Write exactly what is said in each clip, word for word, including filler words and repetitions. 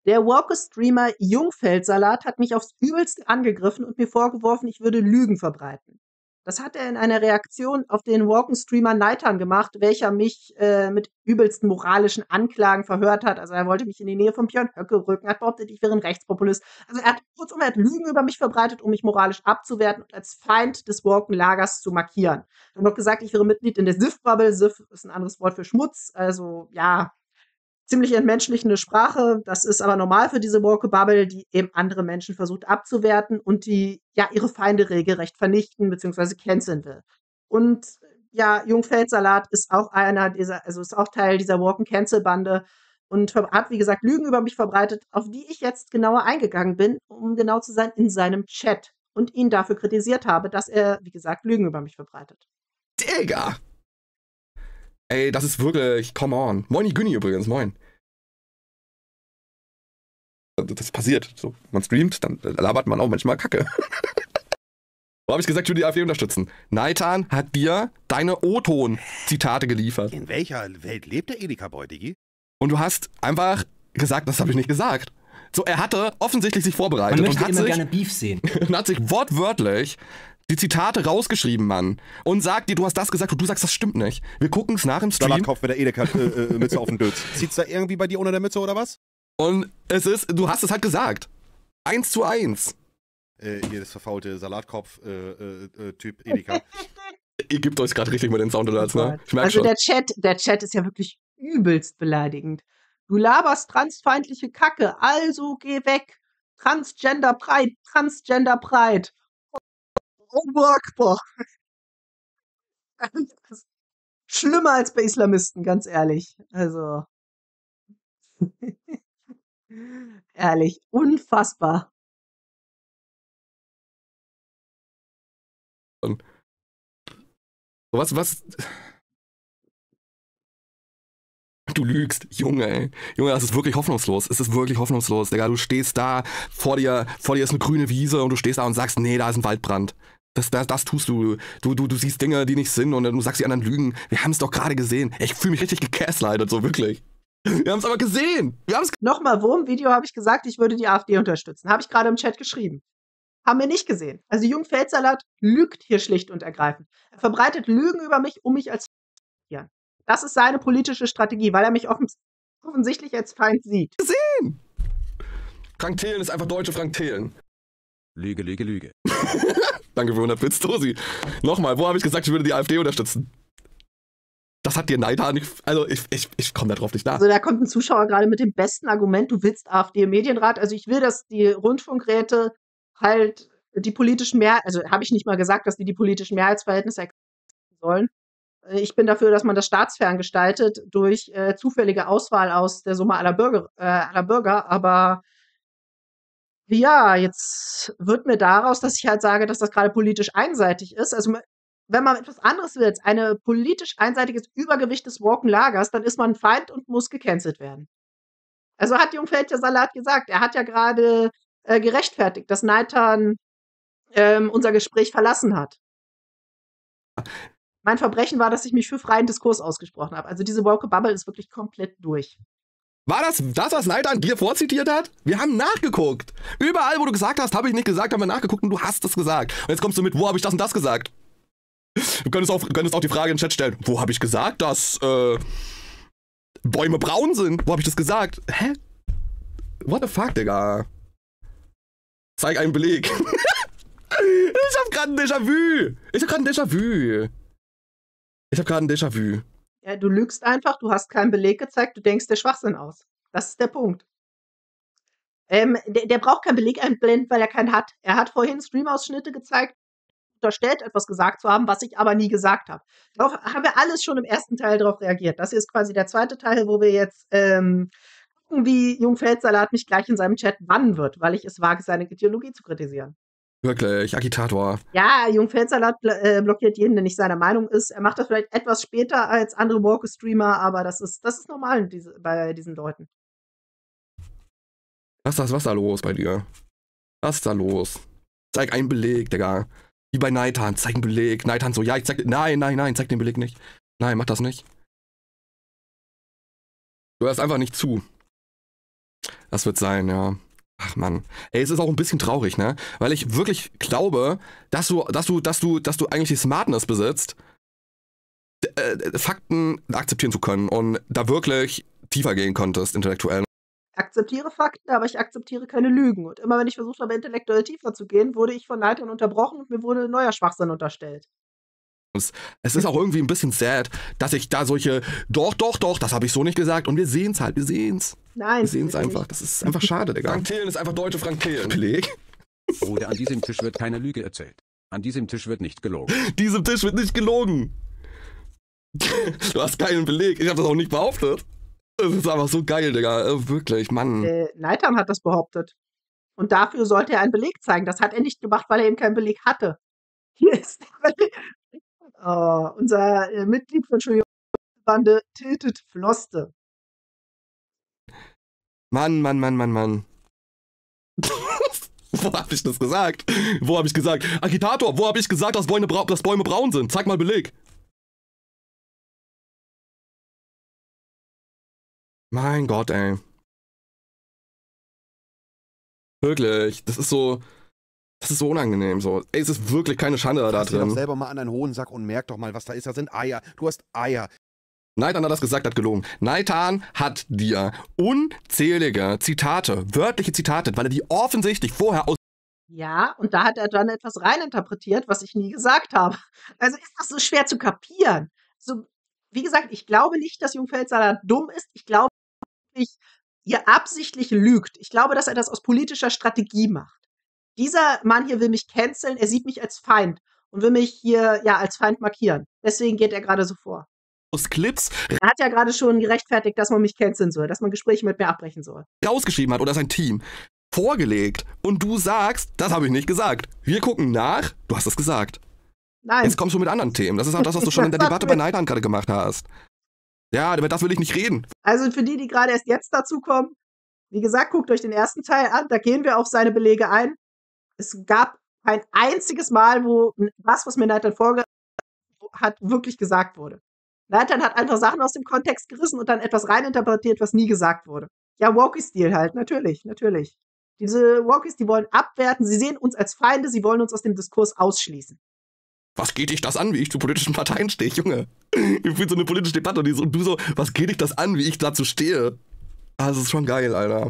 Der Woke-Streamer Jungfeldsalat hat mich aufs Übelste angegriffen und mir vorgeworfen, ich würde Lügen verbreiten. Das hat er in einer Reaktion auf den Woken-Streamer Neitan gemacht, welcher mich äh, mit übelsten moralischen Anklagen verhört hat. Also er wollte mich in die Nähe von Björn Höcke rücken, hat behauptet, ich wäre ein Rechtspopulist. Also er hat kurzum, er hat Lügen über mich verbreitet, um mich moralisch abzuwerten und als Feind des Woken-Lagers zu markieren. Er hat noch gesagt, ich wäre Mitglied in der S I F-Bubble. S I F ist ein anderes Wort für Schmutz. Also ja, ziemlich entmenschlichende Sprache. Das ist aber normal für diese Woke-Bubble, die eben andere Menschen versucht abzuwerten und die ja ihre Feinde regelrecht vernichten bzw. canceln will. Und ja, Jungfeldsalat ist auch einer dieser, also ist auch Teil dieser Woken-Cancel-Bande und hat, wie gesagt, Lügen über mich verbreitet, auf die ich jetzt genauer eingegangen bin, um genau zu sein, in seinem Chat und ihn dafür kritisiert habe, dass er, wie gesagt, Lügen über mich verbreitet. Digga! Ey, das ist wirklich, come on. Moin Günni übrigens, moin. Das passiert. So, man streamt, dann labert man auch manchmal Kacke. Wo habe ich gesagt, ich würde die AfD unterstützen? Neitan hat dir deine O-Ton-Zitate geliefert. In welcher Welt lebt der Edeka-Boy, Diggi? Und du hast einfach gesagt, das habe ich nicht gesagt. So, er hatte offensichtlich sich vorbereitet. Man möchte und hat immer sich, gerne Beef sehen. und hat sich wortwörtlich die Zitate rausgeschrieben, Mann. Und sagt dir, du hast das gesagt und du sagst, das stimmt nicht. Wir gucken es nach im Stream. Salatkopf mit der Edeka-Mütze äh, auf den Dötz. Zieht's da irgendwie bei dir unter der Mütze oder was? Und es ist, du hast es halt gesagt. Eins zu eins. Äh, hier das verfaulte Salatkopf-Typ äh, äh, Edeka. Ihr gebt euch gerade richtig mit den Soundalerts, ne? Ich merk Also schon. der Chat, der Chat ist ja wirklich übelst beleidigend. Du laberst transfeindliche Kacke, also geh weg. Transgender Pride, Transgender Pride. Unwalkbar. Schlimmer als bei Islamisten, ganz ehrlich. Also. Ehrlich, unfassbar. Was, was? Du lügst, Junge, ey. Junge, das ist wirklich hoffnungslos. Es ist wirklich hoffnungslos, Digga. Du stehst da, vor dir, vor dir ist eine grüne Wiese und du stehst da und sagst, nee, da ist ein Waldbrand. Das, das, das tust du. Du, du. du siehst Dinge, die nicht sind und du sagst die anderen lügen. Wir haben es doch gerade gesehen. Ich fühle mich richtig gegaslightet, so wirklich. Wir haben es aber gesehen. Wir haben es. Nochmal, wo im Video habe ich gesagt, ich würde die AfD unterstützen? Habe ich gerade im Chat geschrieben. Haben wir nicht gesehen. Also Jungfeldsalat lügt hier schlicht und ergreifend. Er verbreitet Lügen über mich, um mich als ja. Das ist seine politische Strategie, weil er mich offens offensichtlich als Feind sieht. Gesehen. Frank Thelen ist einfach deutsche Frank Thelen. Lüge, Lüge, Lüge. Danke für hundert Bits, Tosi. Nochmal, wo habe ich gesagt, ich würde die AfD unterstützen? Das hat dir Neitan nicht. Also, ich, ich, ich komme da drauf nicht nach. Also, da kommt ein Zuschauer gerade mit dem besten Argument, du willst AfD im Medienrat. Also, ich will, dass die Rundfunkräte halt die politischen Mehrheit, also habe ich nicht mal gesagt, dass die die politischen Mehrheitsverhältnisse erklären sollen. Ich bin dafür, dass man das staatsfern gestaltet durch äh, zufällige Auswahl aus der Summe aller Bürger, äh, aller Bürger. Aber ja, jetzt wird mir daraus, dass ich halt sage, dass das gerade politisch einseitig ist. Also wenn man etwas anderes will, als eine politisch einseitiges Übergewicht des Woken Lagers, dann ist man ein Feind und muss gecancelt werden. Also hat Jungfeldsalat gesagt, er hat ja gerade äh, gerechtfertigt, dass Neitan ähm, unser Gespräch verlassen hat. Mein Verbrechen war, dass ich mich für freien Diskurs ausgesprochen habe. Also diese Woke Bubble ist wirklich komplett durch. War das das, was Neitan dir vorzitiert hat? Wir haben nachgeguckt. Überall, wo du gesagt hast, habe ich nicht gesagt, haben wir nachgeguckt und du hast es gesagt. Und jetzt kommst du mit, wo habe ich das und das gesagt? Du könntest auch, könntest auch die Frage in den Chat stellen, wo habe ich gesagt, dass äh, Bäume braun sind? Wo habe ich das gesagt? Hä? What the fuck, Digga? Zeig einen Beleg. Ich hab gerade ein Déjà-vu. Ich hab gerade ein Déjà-vu. Ich hab gerade ein Déjà-vu. Ja, du lügst einfach, du hast keinen Beleg gezeigt, du denkst dir Schwachsinn aus. Das ist der Punkt. Ähm, der, der braucht keinen Beleg einblenden, weil er keinen hat. Er hat vorhin Streamausschnitte gezeigt, unterstellt, etwas gesagt zu haben, was ich aber nie gesagt habe. Darauf haben wir alles schon im ersten Teil darauf reagiert. Das hier ist quasi der zweite Teil, wo wir jetzt ähm, gucken, wie Jungfeldsalat mich gleich in seinem Chat bannen wird, weil ich es wage, seine Ideologie zu kritisieren. Wirklich, Agitator. Ja, Jungfeldsalat bl äh, blockiert jeden, der nicht seiner Meinung ist. Er macht das vielleicht etwas später als andere Woke-Streamer, aber das ist, das ist normal diese, bei diesen Leuten. Was ist das, was ist da los bei dir? Was ist da los? Zeig einen Beleg, Digga. Wie bei Neitan, zeig einen Beleg. Neitan so, ja, ich zeig, nein, nein, nein, zeig den Beleg nicht. Nein, mach das nicht. Du hörst einfach nicht zu. Das wird sein, ja. Ach Mann. Ey, es ist auch ein bisschen traurig, ne? Weil ich wirklich glaube, dass du, dass du, dass du, dass du eigentlich die Smartness besitzt, äh, Fakten akzeptieren zu können und da wirklich tiefer gehen konntest, intellektuell. Ich akzeptiere Fakten, aber ich akzeptiere keine Lügen. Und immer wenn ich versucht habe, intellektuell tiefer zu gehen, wurde ich von Leitern unterbrochen und mir wurde neuer Schwachsinn unterstellt. Es ist auch irgendwie ein bisschen sad, dass ich da solche, doch, doch, doch, das habe ich so nicht gesagt. Und wir sehen es halt, wir sehen es. Nein. Wir sehen es bitte einfach. nicht. Das ist einfach schade, Digga. Frank Thelen ist einfach deutsche Frank Thelen. Beleg. Oder an diesem Tisch wird keine Lüge erzählt. An diesem Tisch wird nicht gelogen. Diesem Tisch wird nicht gelogen. Du hast keinen Beleg. Ich habe das auch nicht behauptet. Das ist einfach so geil, Digga. Wirklich, Mann. Äh, Neithan hat das behauptet. Und dafür sollte er einen Beleg zeigen. Das hat er nicht gemacht, weil er eben keinen Beleg hatte. Hier ist der Beleg. Oh, unser äh, Mitglied von Bande Tilted Floste. Mann, Mann, Mann, Mann, Mann. Wo hab ich das gesagt? Wo hab ich gesagt? Agitator, wo hab ich gesagt, dass Bäume, brau dass Bäume braun sind? Zeig mal Beleg. Mein Gott, ey. Wirklich, das ist so, das ist so unangenehm, so. Ey, es ist wirklich keine Schande da Fass dir doch drin. selber mal an einen hohen Sack und merk doch mal, was da ist. Da sind Eier. Du hast Eier. Neitan hat das gesagt, hat gelogen. Neitan hat dir unzählige Zitate, wörtliche Zitate, weil er die offensichtlich vorher aus... Ja, und da hat er dann etwas reininterpretiert, was ich nie gesagt habe. Also ist das so schwer zu kapieren. So, wie gesagt, ich glaube nicht, dass Jungfeld-Salat dumm ist. Ich glaube, ich ihr absichtlich lügt. Ich glaube, dass er das aus politischer Strategie macht. Dieser Mann hier will mich canceln, er sieht mich als Feind und will mich hier ja als Feind markieren. Deswegen geht er gerade so vor. aus Clips Er hat ja gerade schon gerechtfertigt, dass man mich canceln soll, dass man Gespräche mit mir abbrechen soll. rausgeschrieben hat oder sein Team vorgelegt und du sagst, das habe ich nicht gesagt. Wir gucken nach, du hast das gesagt. Nein. Jetzt kommst du mit anderen Themen. Das ist auch das, was du schon in der Debatte bei Neitan gerade gemacht hast. Ja, über das will ich nicht reden. Also für die, die gerade erst jetzt dazukommen, wie gesagt, guckt euch den ersten Teil an, da gehen wir auf seine Belege ein. Es gab kein einziges Mal, wo das, was mir Neitan vorge hat, wirklich gesagt wurde. Neitan hat einfach Sachen aus dem Kontext gerissen und dann etwas reininterpretiert, was nie gesagt wurde. Ja, Wokie-Stil halt, natürlich, natürlich. Diese Wokies, die wollen abwerten, sie sehen uns als Feinde, sie wollen uns aus dem Diskurs ausschließen. Was geht dich das an, wie ich zu politischen Parteien stehe, Junge? Ich fühle so eine politische Debatte und, die so, und du so, was geht dich das an, wie ich dazu stehe? Ah, das ist schon geil, Alter.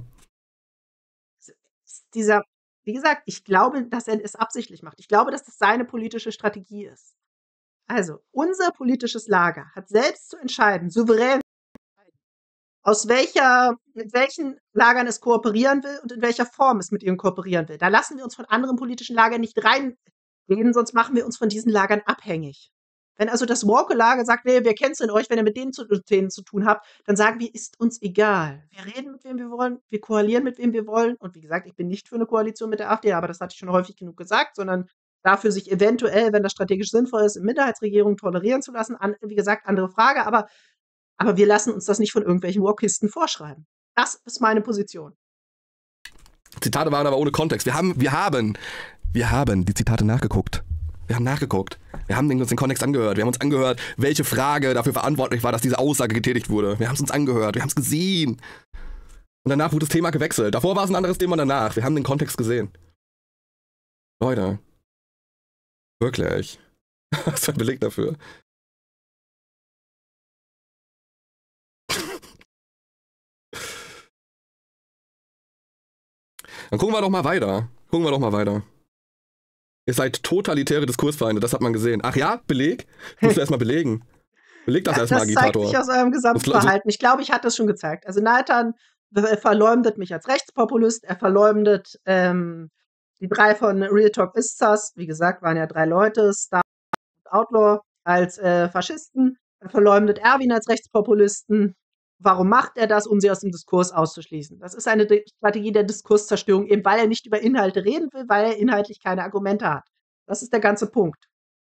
Dieser, wie gesagt, ich glaube, dass er es absichtlich macht. Ich glaube, dass das seine politische Strategie ist. Also, unser politisches Lager hat selbst zu entscheiden, souverän, aus welcher, mit welchen Lagern es kooperieren will und in welcher Form es mit ihnen kooperieren will. Da lassen wir uns von anderen politischen Lagern nicht reinreden, sonst machen wir uns von diesen Lagern abhängig. Wenn also das Woke-Lager sagt, nee, wir canceln euch, wenn ihr mit denen zu, denen zu tun habt, dann sagen wir, ist uns egal. Wir reden mit wem wir wollen, wir koalieren mit wem wir wollen. Und wie gesagt, ich bin nicht für eine Koalition mit der AfD, aber das hatte ich schon häufig genug gesagt, sondern dafür sich eventuell, wenn das strategisch sinnvoll ist, in Minderheitsregierungen tolerieren zu lassen. An, wie gesagt, andere Frage, aber, aber wir lassen uns das nicht von irgendwelchen Wokisten vorschreiben. Das ist meine Position. Zitate waren aber ohne Kontext. Wir haben, wir haben, wir haben die Zitate nachgeguckt. Wir haben nachgeguckt. Wir haben uns den Kontext angehört. Wir haben uns angehört, welche Frage dafür verantwortlich war, dass diese Aussage getätigt wurde. Wir haben es uns angehört. Wir haben es gesehen. Und danach wurde das Thema gewechselt. Davor war es ein anderes Thema, danach. Wir haben den Kontext gesehen. Leute. Wirklich. Was für ein Beleg dafür. Dann gucken wir doch mal weiter. Gucken wir doch mal weiter. Ihr seid totalitäre Diskursfeinde, das hat man gesehen. Ach ja, Beleg? Musst du erstmal belegen. Beleg das Ja, erstmal, das zeigt Agitator. sich aus eurem Gesamtverhalten. Ich glaube, ich hatte es schon gezeigt. Also Neitan verleumdet mich als Rechtspopulist, er verleumdet ähm, die drei von Real Talk Istas, wie gesagt, waren ja drei Leute, Star und Outlaw, als äh, Faschisten. Er verleumdet Erwin als Rechtspopulisten. Warum macht er das? Um sie aus dem Diskurs auszuschließen. Das ist eine De- Strategie der Diskurszerstörung, eben weil er nicht über Inhalte reden will, weil er inhaltlich keine Argumente hat. Das ist der ganze Punkt.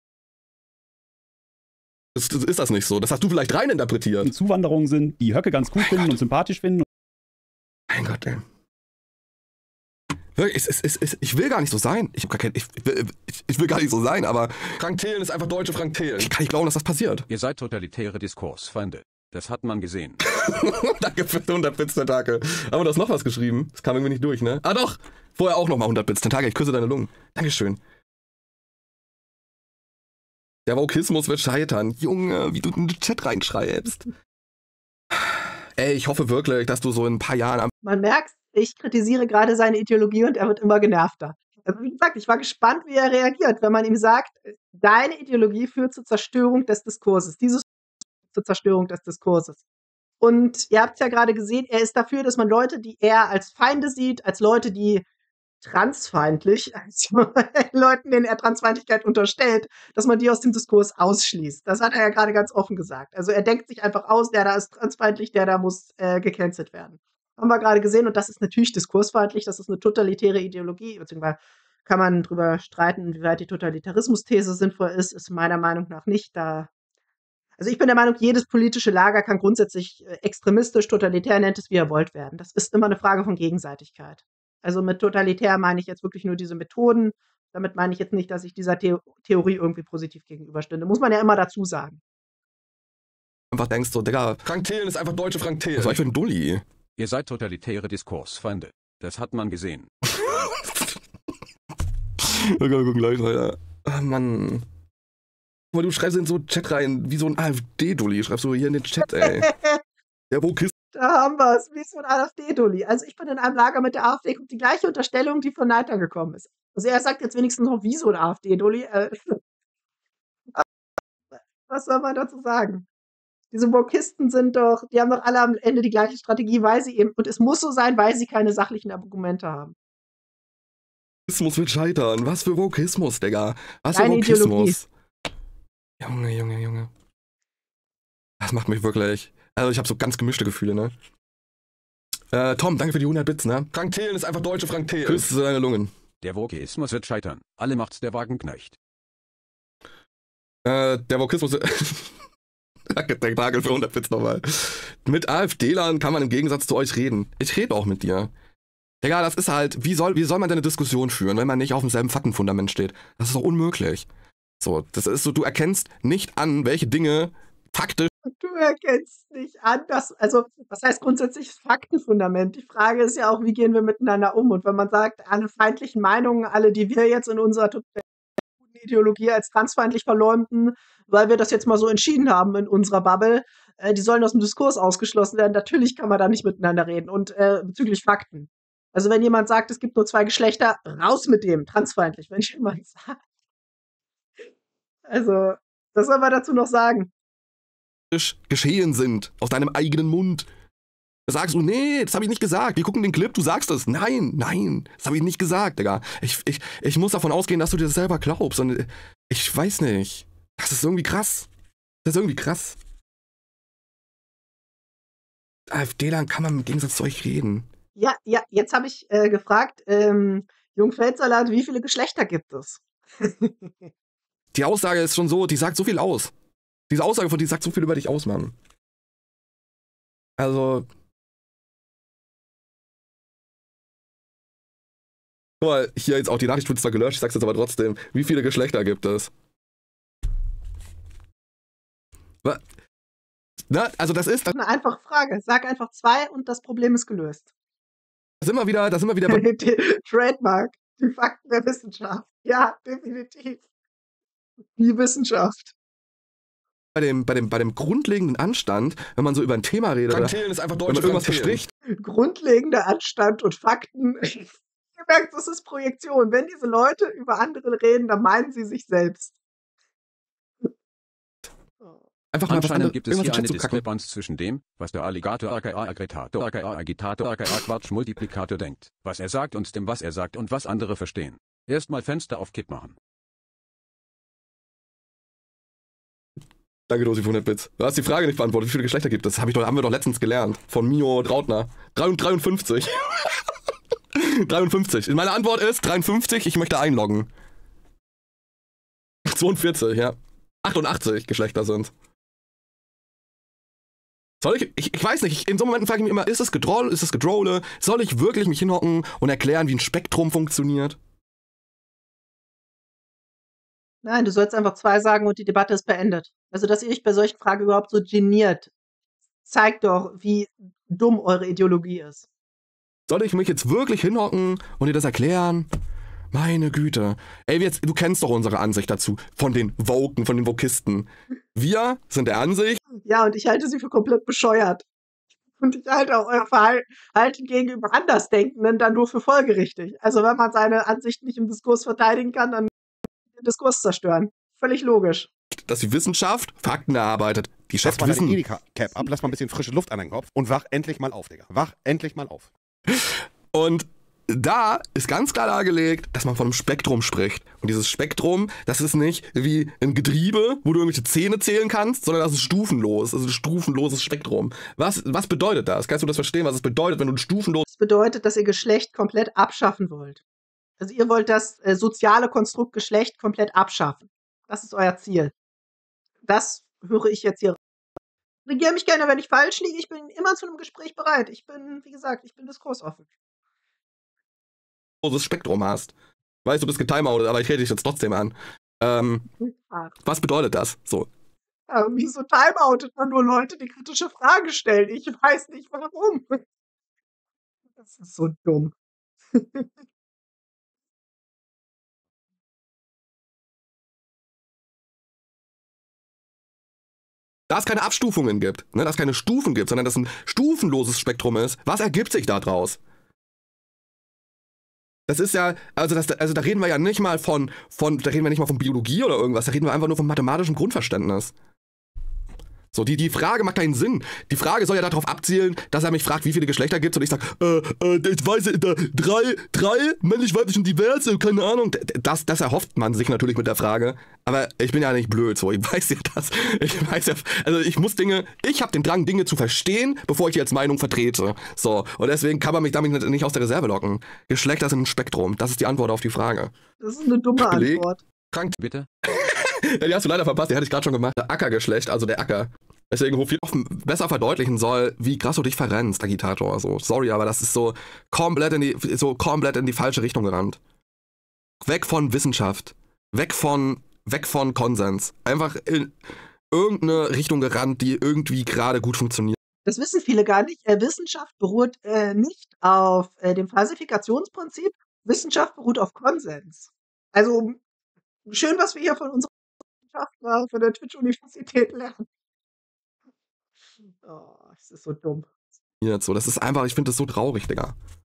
Ist, ist das nicht so? Das hast du vielleicht reininterpretiert. Zuwanderungen sind, die Höcke ganz gut finden und sympathisch finden. Mein Gott, ey. Wirklich, es, es, es, es, ich will gar nicht so sein. Ich, hab gar kein, ich, ich, ich will gar nicht so sein, aber Frank Thelen ist einfach deutsche Frank Thelen. Ich kann nicht glauben, dass das passiert. Ihr seid totalitäre Diskursfeinde. Das hat man gesehen. Danke für hundert Bits, Tentakel. Aber du hast noch was geschrieben. Das kam irgendwie nicht durch, ne? Ah doch, vorher auch nochmal hundert Bits, Tentakel, ich küsse deine Lungen. Dankeschön. Der Wokismus wird scheitern. Junge, wie du in den Chat reinschreibst. Ey, ich hoffe wirklich, dass du so in ein paar Jahren am Man merkt, ich kritisiere gerade seine Ideologie und er wird immer genervter. Also wie gesagt, ich war gespannt, wie er reagiert, wenn man ihm sagt, deine Ideologie führt zur Zerstörung des Diskurses. Dieses zur Zerstörung des Diskurses. Und ihr habt es ja gerade gesehen, er ist dafür, dass man Leute, die er als Feinde sieht, als Leute, die transfeindlich, also Leuten, denen er Transfeindlichkeit unterstellt, dass man die aus dem Diskurs ausschließt. Das hat er ja gerade ganz offen gesagt. Also er denkt sich einfach aus, der da ist transfeindlich, der da muss äh, gecancelt werden. Haben wir gerade gesehen und das ist natürlich diskursfeindlich, das ist eine totalitäre Ideologie, beziehungsweise kann man drüber streiten, inwieweit die Totalitarismus-These sinnvoll ist, ist meiner Meinung nach nicht. Da also ich bin der Meinung, jedes politische Lager kann grundsätzlich äh, extremistisch, totalitär, nennt es wie ihr wollt werden. Das ist immer eine Frage von Gegenseitigkeit. Also mit totalitär meine ich jetzt wirklich nur diese Methoden. Damit meine ich jetzt nicht, dass ich dieser The Theorie irgendwie positiv gegenüberstünde. Muss man ja immer dazu sagen. einfach denkst, so, Digga, Frank Thelen ist einfach deutsche Frank Thelen. Was war ich für ein Dulli? Ihr seid totalitäre Diskursfeinde. Das hat man gesehen. Wir gucken gleich, Alter. Ah, Mann. Guck mal, du schreibst in so Chat rein, wie so ein AfD-Dulli. Schreibst du hier in den Chat, ey. Der Wokist. Da haben wir es, wie so ein AfD-Dulli. Also ich bin in einem Lager mit der AfD, kommt die gleiche Unterstellung, die von Neiter gekommen ist. Also er sagt jetzt wenigstens noch, wie so ein AfD-Dulli. Äh, was soll man dazu sagen? Diese Wokisten sind doch, die haben doch alle am Ende die gleiche Strategie, weil sie eben, und es muss so sein, weil sie keine sachlichen Argumente haben. Wokismus wird scheitern. Was für Wokismus, Digga? Was Deine für Wokismus? Ideologie. Junge, Junge, Junge. Das macht mich wirklich. Also ich habe so ganz gemischte Gefühle, ne? Äh, Tom, danke für die hundert Bits, ne? Frank Thelen ist einfach deutsche Frank Thelen. Küsse deine Lungen. Der Wokismus wird scheitern. Alle macht's der Wagenknecht. Äh, der Wokismus. Danke, Tentakel für hundert Bits nochmal. Mit AfD-Lern kann man im Gegensatz zu euch reden. Ich rede auch mit dir. Digga, das ist halt, wie soll, wie soll man denn eine Diskussion führen, wenn man nicht auf demselben Faktenfundament steht? Das ist doch unmöglich. So, das ist so, du erkennst nicht an, welche Dinge faktisch. Du erkennst nicht an, dass, also, was heißt grundsätzlich Faktenfundament? Die Frage ist ja auch, wie gehen wir miteinander um? Und wenn man sagt, alle feindlichen Meinungen, alle, die wir jetzt in unserer Ideologie als transfeindlich verleumden, weil wir das jetzt mal so entschieden haben in unserer Bubble, äh, die sollen aus dem Diskurs ausgeschlossen werden. Natürlich kann man da nicht miteinander reden. Und äh, bezüglich Fakten. Also wenn jemand sagt, es gibt nur zwei Geschlechter, raus mit dem, transfeindlich. Wenn jemand sagt. Also, was soll man dazu noch sagen? geschehen sind, aus deinem eigenen Mund. Da sagst du, nee, das habe ich nicht gesagt. Wir gucken den Clip, du sagst es. Nein, nein, das habe ich nicht gesagt, Digga. Ich, ich, ich muss davon ausgehen, dass du dir das selber glaubst. Und ich weiß nicht. Das ist irgendwie krass. Das ist irgendwie krass. AfD-Lern kann man im Gegensatz zu euch reden. Ja, ja, jetzt habe ich äh, gefragt, ähm, Jungfeldsalat, wie viele Geschlechter gibt es? Die Aussage ist schon so, die sagt so viel aus. Diese Aussage von dir sagt so viel über dich aus, Mann. Also. Guck mal, hier jetzt auch die Nachricht wird zwar gelöscht, ich sag's jetzt aber trotzdem. Wie viele Geschlechter gibt es? Was? Na, also das ist. Das ist eine einfache Frage. Sag einfach zwei und das Problem ist gelöst. Da sind wir wieder, da sind wir wieder bei. Trademark, die Fakten der Wissenschaft. Ja, definitiv. Die Wissenschaft. Bei dem, bei, dem, bei dem grundlegenden Anstand, wenn man so über ein Thema redet, Frank oder Thelen ist einfach wenn man deutsche irgendwas Frank Thelen. verspricht, Grundlegender Anstand und Fakten. Ihr merkt, das ist Projektion. Wenn diese Leute über andere reden, dann meinen sie sich selbst. einfach mal was Anscheinend anderes, gibt es irgendwas hier in eine den Chat zu kacken. Diskrepanz zwischen dem, was der Alligator aka Aggretator aka Agitator aka Quatschmultiplikator denkt, was er sagt und dem, was er sagt und was andere verstehen. Erstmal Fenster auf Kipp machen. Danke, Dosi, für hundert Bits. Du hast die Frage nicht beantwortet, wie viele Geschlechter gibt es? Das hab ich doch, haben wir doch letztens gelernt. Von Mio Trautner. dreiundfünfzig. dreiundfünfzig. Meine Antwort ist dreiundfünfzig, ich möchte einloggen. zweiundvierzig, ja. achtundachtzig Geschlechter sind. Soll ich, ich, ich weiß nicht, in so Momenten frage ich mich immer, ist es Gedroll, ist es Gedrolle? Soll ich wirklich mich hinhocken und erklären, wie ein Spektrum funktioniert? Nein, du sollst einfach zwei sagen und die Debatte ist beendet. Also, dass ihr euch bei solchen Fragen überhaupt so geniert, zeigt doch, wie dumm eure Ideologie ist. Soll ich mich jetzt wirklich hinhocken und dir das erklären? Meine Güte. Ey, jetzt, du kennst doch unsere Ansicht dazu. Von den Woken, von den Wokisten. Wir sind der Ansicht, Ja, und ich halte sie für komplett bescheuert. Und ich halte auch euer Verhalten gegenüber Andersdenkenden dann nur für folgerichtig. Also wenn man seine Ansicht nicht im Diskurs verteidigen kann, dann den Diskurs zerstören. Völlig logisch. dass die Wissenschaft Fakten erarbeitet. Die Lass schafft mal deine Wissen. Edeka-Cap ab, lass mal ein bisschen frische Luft an deinen Kopf und wach endlich mal auf, Digga. Wach endlich mal auf. Und da ist ganz klar dargelegt, dass man von einem Spektrum spricht. Und dieses Spektrum, das ist nicht wie ein Getriebe, wo du irgendwelche Zähne zählen kannst, sondern das ist stufenlos. Das ist ein stufenloses Spektrum. Was, was bedeutet das? Kannst du das verstehen, was es bedeutet, wenn du ein stufenlos... Das bedeutet, dass ihr Geschlecht komplett abschaffen wollt. Also ihr wollt das äh, soziale Konstrukt Geschlecht komplett abschaffen. Das ist euer Ziel. Das höre ich jetzt hier. Regiere mich gerne, wenn ich falsch liege. Ich bin immer zu einem Gespräch bereit. Ich bin, wie gesagt, ich bin diskursoffen. Spektrum hast. Weißt du, bist getimeoutet, aber ich rede dich jetzt trotzdem an. Ähm, Ah, was bedeutet das? So. ja, wieso timeoutet man nur Leute, die kritische Fragen stellen? Ich weiß nicht warum. Das ist so dumm. Da es keine Abstufungen gibt, ne, dass es keine Stufen gibt, sondern dass ein stufenloses Spektrum ist, was ergibt sich daraus? Das ist ja, also, das, also da reden wir ja nicht mal von, von, da reden wir nicht mal von Biologie oder irgendwas, da reden wir einfach nur von mathematischem Grundverständnis. So, die, die Frage macht keinen Sinn. Die Frage soll ja darauf abzielen, dass er mich fragt, wie viele Geschlechter gibt und ich sag, äh, äh, ich weiß, äh, drei, drei, männlich, weiblich und divers, äh, keine Ahnung. Das, das erhofft man sich natürlich mit der Frage. Aber ich bin ja nicht blöd, so, ich weiß ja das. Ich weiß ja, also ich muss Dinge, ich habe den Drang, Dinge zu verstehen, bevor ich die als Meinung vertrete. So, und deswegen kann man mich damit nicht aus der Reserve locken. Geschlechter sind ein Spektrum, das ist die Antwort auf die Frage. Das ist eine dumme Beleg. Antwort. Krank, Bitte? ja, die hast du leider verpasst, die hatte ich gerade schon gemacht. Der Ackergeschlecht, also der Acker. Deswegen, wo viel besser verdeutlichen soll, wie krass du dich verrennst, Agitator. So, sorry, aber das ist so komplett in die, so komplett in die falsche Richtung gerannt. Weg von Wissenschaft. Weg von, weg von Konsens. Einfach in irgendeine Richtung gerannt, die irgendwie gerade gut funktioniert. Das wissen viele gar nicht. Äh, Wissenschaft beruht äh, nicht auf äh, dem Falsifikationsprinzip. Wissenschaft beruht auf Konsens. Also schön, was wir hier von unserer Wissenschaftler von der Twitch-Universität lernen. Oh, es ist so dumm. So, das ist einfach, ich finde das so traurig, Digga.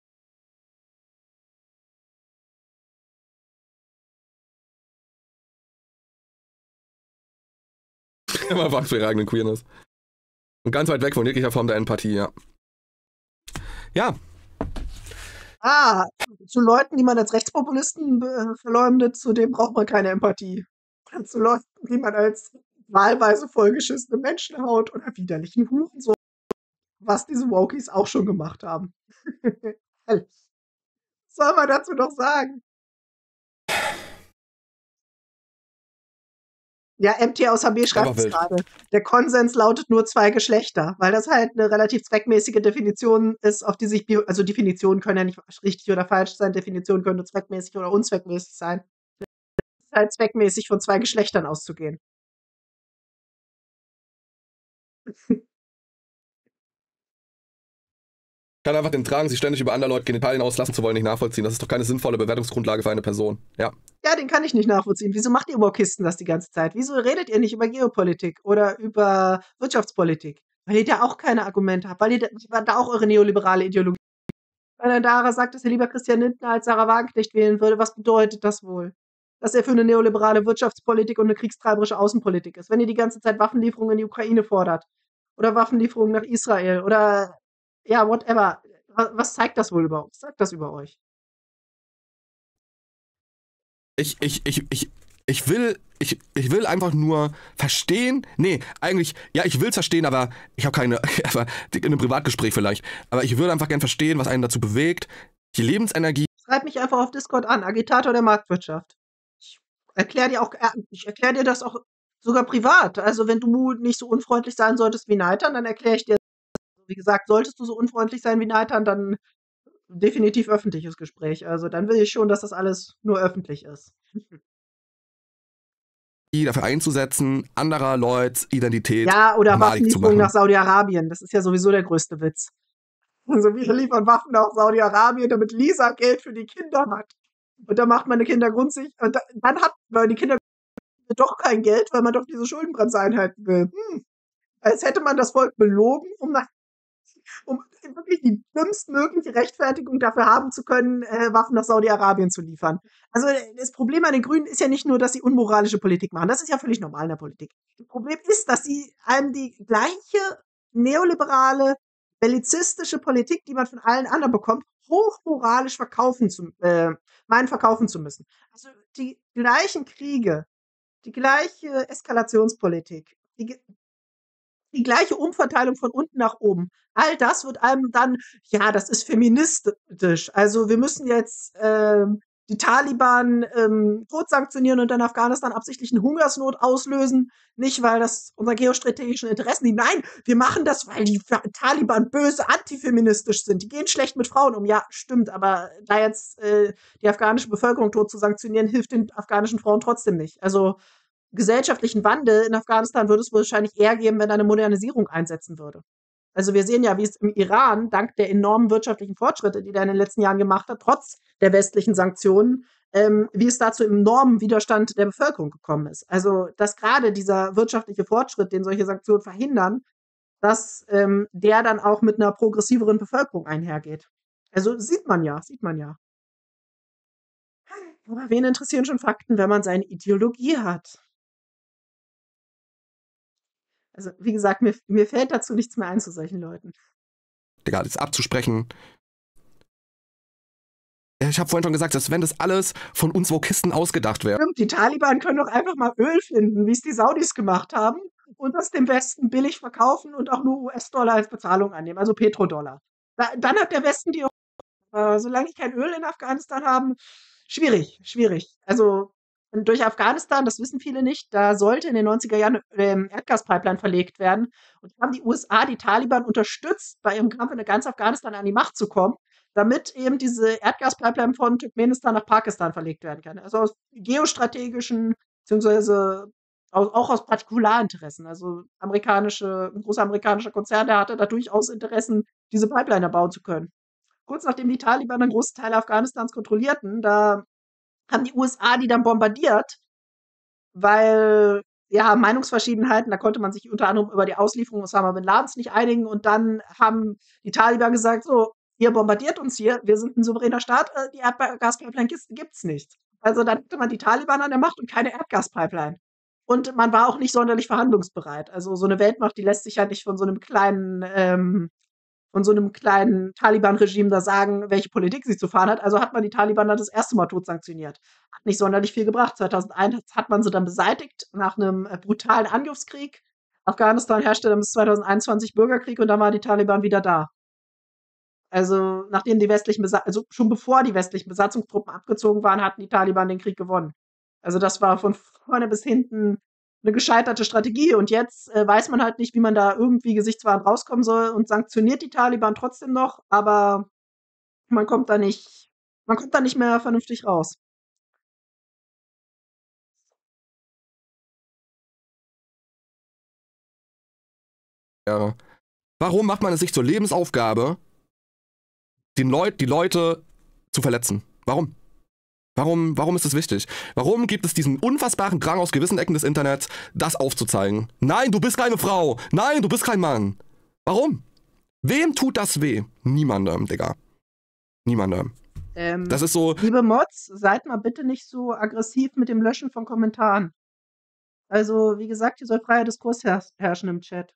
Immer Angst vor ihrer eigenen Queerness. Und ganz weit weg von jeglicher Form der Empathie, ja. Ja. Ah, zu Leuten, die man als Rechtspopulisten äh, verleumdet, zu denen braucht man keine Empathie. Oder zu Leuten, die man als wahlweise vollgeschissene Menschen haut oder widerlichen Hurensohn, was diese Wokies auch schon gemacht haben. Was soll man dazu noch sagen? Ja, M T aus H B schreibt Einfach es wild. gerade. Der Konsens lautet nur zwei Geschlechter, weil das halt eine relativ zweckmäßige Definition ist, auf die sich, Bio also Definitionen können ja nicht richtig oder falsch sein, Definitionen können nur zweckmäßig oder unzweckmäßig sein. Es ist halt zweckmäßig von zwei Geschlechtern auszugehen. Kann einfach den Drang, sich ständig über andere Leute Genitalien auslassen zu wollen, nicht nachvollziehen. Das ist doch keine sinnvolle Bewertungsgrundlage für eine Person. Ja. Ja, den kann ich nicht nachvollziehen. Wieso macht ihr Wokisten das die ganze Zeit? Wieso redet ihr nicht über Geopolitik oder über Wirtschaftspolitik? Weil ihr da auch keine Argumente habt, weil ihr da, weil da auch eure neoliberale Ideologie. Wenn er Dara sagt, dass er lieber Christian Lindner als Sarah Wagenknecht wählen würde, was bedeutet das wohl? Dass er für eine neoliberale Wirtschaftspolitik und eine kriegstreiberische Außenpolitik ist. Wenn ihr die ganze Zeit Waffenlieferungen in die Ukraine fordert oder Waffenlieferungen nach Israel oder ja, whatever. Was, was zeigt das wohl über uns? Was sagt das über euch? Ich, ich, ich, ich, ich will, ich, ich will einfach nur verstehen. Nee, eigentlich, ja, ich will's verstehen, aber ich habe keine, aber in einem Privatgespräch vielleicht. Aber ich würde einfach gern verstehen, was einen dazu bewegt. Die Lebensenergie. Schreib mich einfach auf Discord an, Agitator der Marktwirtschaft. Ich erkläre dir auch, äh, ich erkläre dir das auch sogar privat. Also wenn du nicht so unfreundlich sein solltest wie Neitan, dann erkläre ich dir. Wie gesagt, solltest du so unfreundlich sein wie Neitan, dann definitiv öffentliches Gespräch. Also dann will ich schon, dass das alles nur öffentlich ist. dafür einzusetzen, anderer Leute Identität Ja, oder malig zu Waffenlieferung machen. nach Saudi-Arabien. Das ist ja sowieso der größte Witz. Also wir liefern Waffen nach Saudi-Arabien, damit Lisa Geld für die Kinder hat. Und dann macht meine Kinder grundsätzlich, und da, dann hat weil die Kinder doch kein Geld, weil man doch diese Schuldenbremse einhalten will. Hm. Als hätte man das Volk belogen, um, nach, um wirklich die dümmstmögliche Rechtfertigung dafür haben zu können, äh, Waffen nach Saudi-Arabien zu liefern. Also äh, das Problem an den Grünen ist ja nicht nur, dass sie unmoralische Politik machen. Das ist ja völlig normal in der Politik. Das Problem ist, dass sie einem die gleiche neoliberale, bellizistische Politik, die man von allen anderen bekommt, hochmoralisch verkaufen zu, äh, meinen verkaufen zu müssen. Also die gleichen Kriege, die gleiche Eskalationspolitik, die, ge- die gleiche Umverteilung von unten nach oben. All das wird einem dann, ja, das ist feministisch. Also wir müssen jetzt ähm, die Taliban ähm, tot sanktionieren und dann Afghanistan absichtlich eine Hungersnot auslösen. Nicht, weil das unsere geostrategischen Interessen sind. Nein, wir machen das, weil die Fa- Taliban böse antifeministisch sind. Die gehen schlecht mit Frauen um. Ja, stimmt, aber da jetzt äh, die afghanische Bevölkerung tot zu sanktionieren, hilft den afghanischen Frauen trotzdem nicht. Also gesellschaftlichen Wandel in Afghanistan würde es wahrscheinlich eher geben, wenn da eine Modernisierung einsetzen würde. Also wir sehen ja, wie es im Iran dank der enormen wirtschaftlichen Fortschritte, die der in den letzten Jahren gemacht hat, trotz der westlichen Sanktionen, ähm, wie es da zu enormem Widerstand der Bevölkerung gekommen ist. Also dass gerade dieser wirtschaftliche Fortschritt, den solche Sanktionen verhindern, dass ähm, der dann auch mit einer progressiveren Bevölkerung einhergeht. Also sieht man ja, sieht man ja. Aber wen interessieren schon Fakten, wenn man seine Ideologie hat? Also, wie gesagt, mir, mir fällt dazu nichts mehr ein zu solchen Leuten. Digga, das abzusprechen. Ich habe vorhin schon gesagt, dass wenn das alles von uns Wokisten ausgedacht wäre. Stimmt, die Taliban können doch einfach mal Öl finden, wie es die Saudis gemacht haben, und das dem Westen billig verkaufen und auch nur U S-Dollar als Bezahlung annehmen, also Petrodollar. Da, dann hat der Westen die auch, äh, solange die kein Öl in Afghanistan haben, schwierig, schwierig. Also und durch Afghanistan, das wissen viele nicht, da sollte in den neunziger Jahren ähm, Erdgaspipeline verlegt werden. Und da haben die U S A die Taliban unterstützt, bei ihrem Kampf in ganz Afghanistan an die Macht zu kommen, damit eben diese Erdgaspipeline von Turkmenistan nach Pakistan verlegt werden kann. Also aus geostrategischen, beziehungsweise aus, auch aus Partikularinteressen. Also amerikanische, ein großer amerikanischer Konzern, der hatte da durchaus Interessen, diese Pipeline erbauen zu können. Kurz nachdem die Taliban dann große Teile Afghanistans kontrollierten, da haben die U S A die dann bombardiert, weil ja Meinungsverschiedenheiten, da konnte man sich unter anderem über die Auslieferung Osama bin Ladens nicht einigen und dann haben die Taliban gesagt, so, ihr bombardiert uns hier, wir sind ein souveräner Staat, äh, die Erdgaspipeline gibt's, gibt's nicht. Also dann hatte man die Taliban an der Macht und keine Erdgaspipeline. Und man war auch nicht sonderlich verhandlungsbereit. Also so eine Weltmacht, die lässt sich ja nicht von so einem kleinen ähm, von so einem kleinen Taliban-Regime da sagen, welche Politik sie zu fahren hat. Also hat man die Taliban dann das erste Mal tot sanktioniert. Hat nicht sonderlich viel gebracht. zweitausendeins hat man sie dann beseitigt nach einem äh, brutalen Angriffskrieg. Afghanistan herrschte dann bis zweitausendeinundzwanzig Bürgerkrieg und dann waren die Taliban wieder da. Also nachdem die westlichen Besa also schon bevor die westlichen Besatzungstruppen abgezogen waren, hatten die Taliban den Krieg gewonnen. Also das war von vorne bis hinten eine gescheiterte Strategie und jetzt äh, weiß man halt nicht, wie man da irgendwie gesichtswahrend rauskommen soll und sanktioniert die Taliban trotzdem noch, aber man kommt da nicht, man kommt da nicht mehr vernünftig raus. Ja. Warum macht man es sich zur Lebensaufgabe, den Leut, die Leute zu verletzen? Warum? Warum, warum ist das wichtig? Warum gibt es diesen unfassbaren Drang aus gewissen Ecken des Internets, das aufzuzeigen? Nein, du bist keine Frau. Nein, du bist kein Mann. Warum? Wem tut das weh? Niemandem, Digga. Niemandem. Ähm, Das ist so, liebe Mods, seid mal bitte nicht so aggressiv mit dem Löschen von Kommentaren. Also, wie gesagt, hier soll freier Diskurs herrs- herrschen im Chat.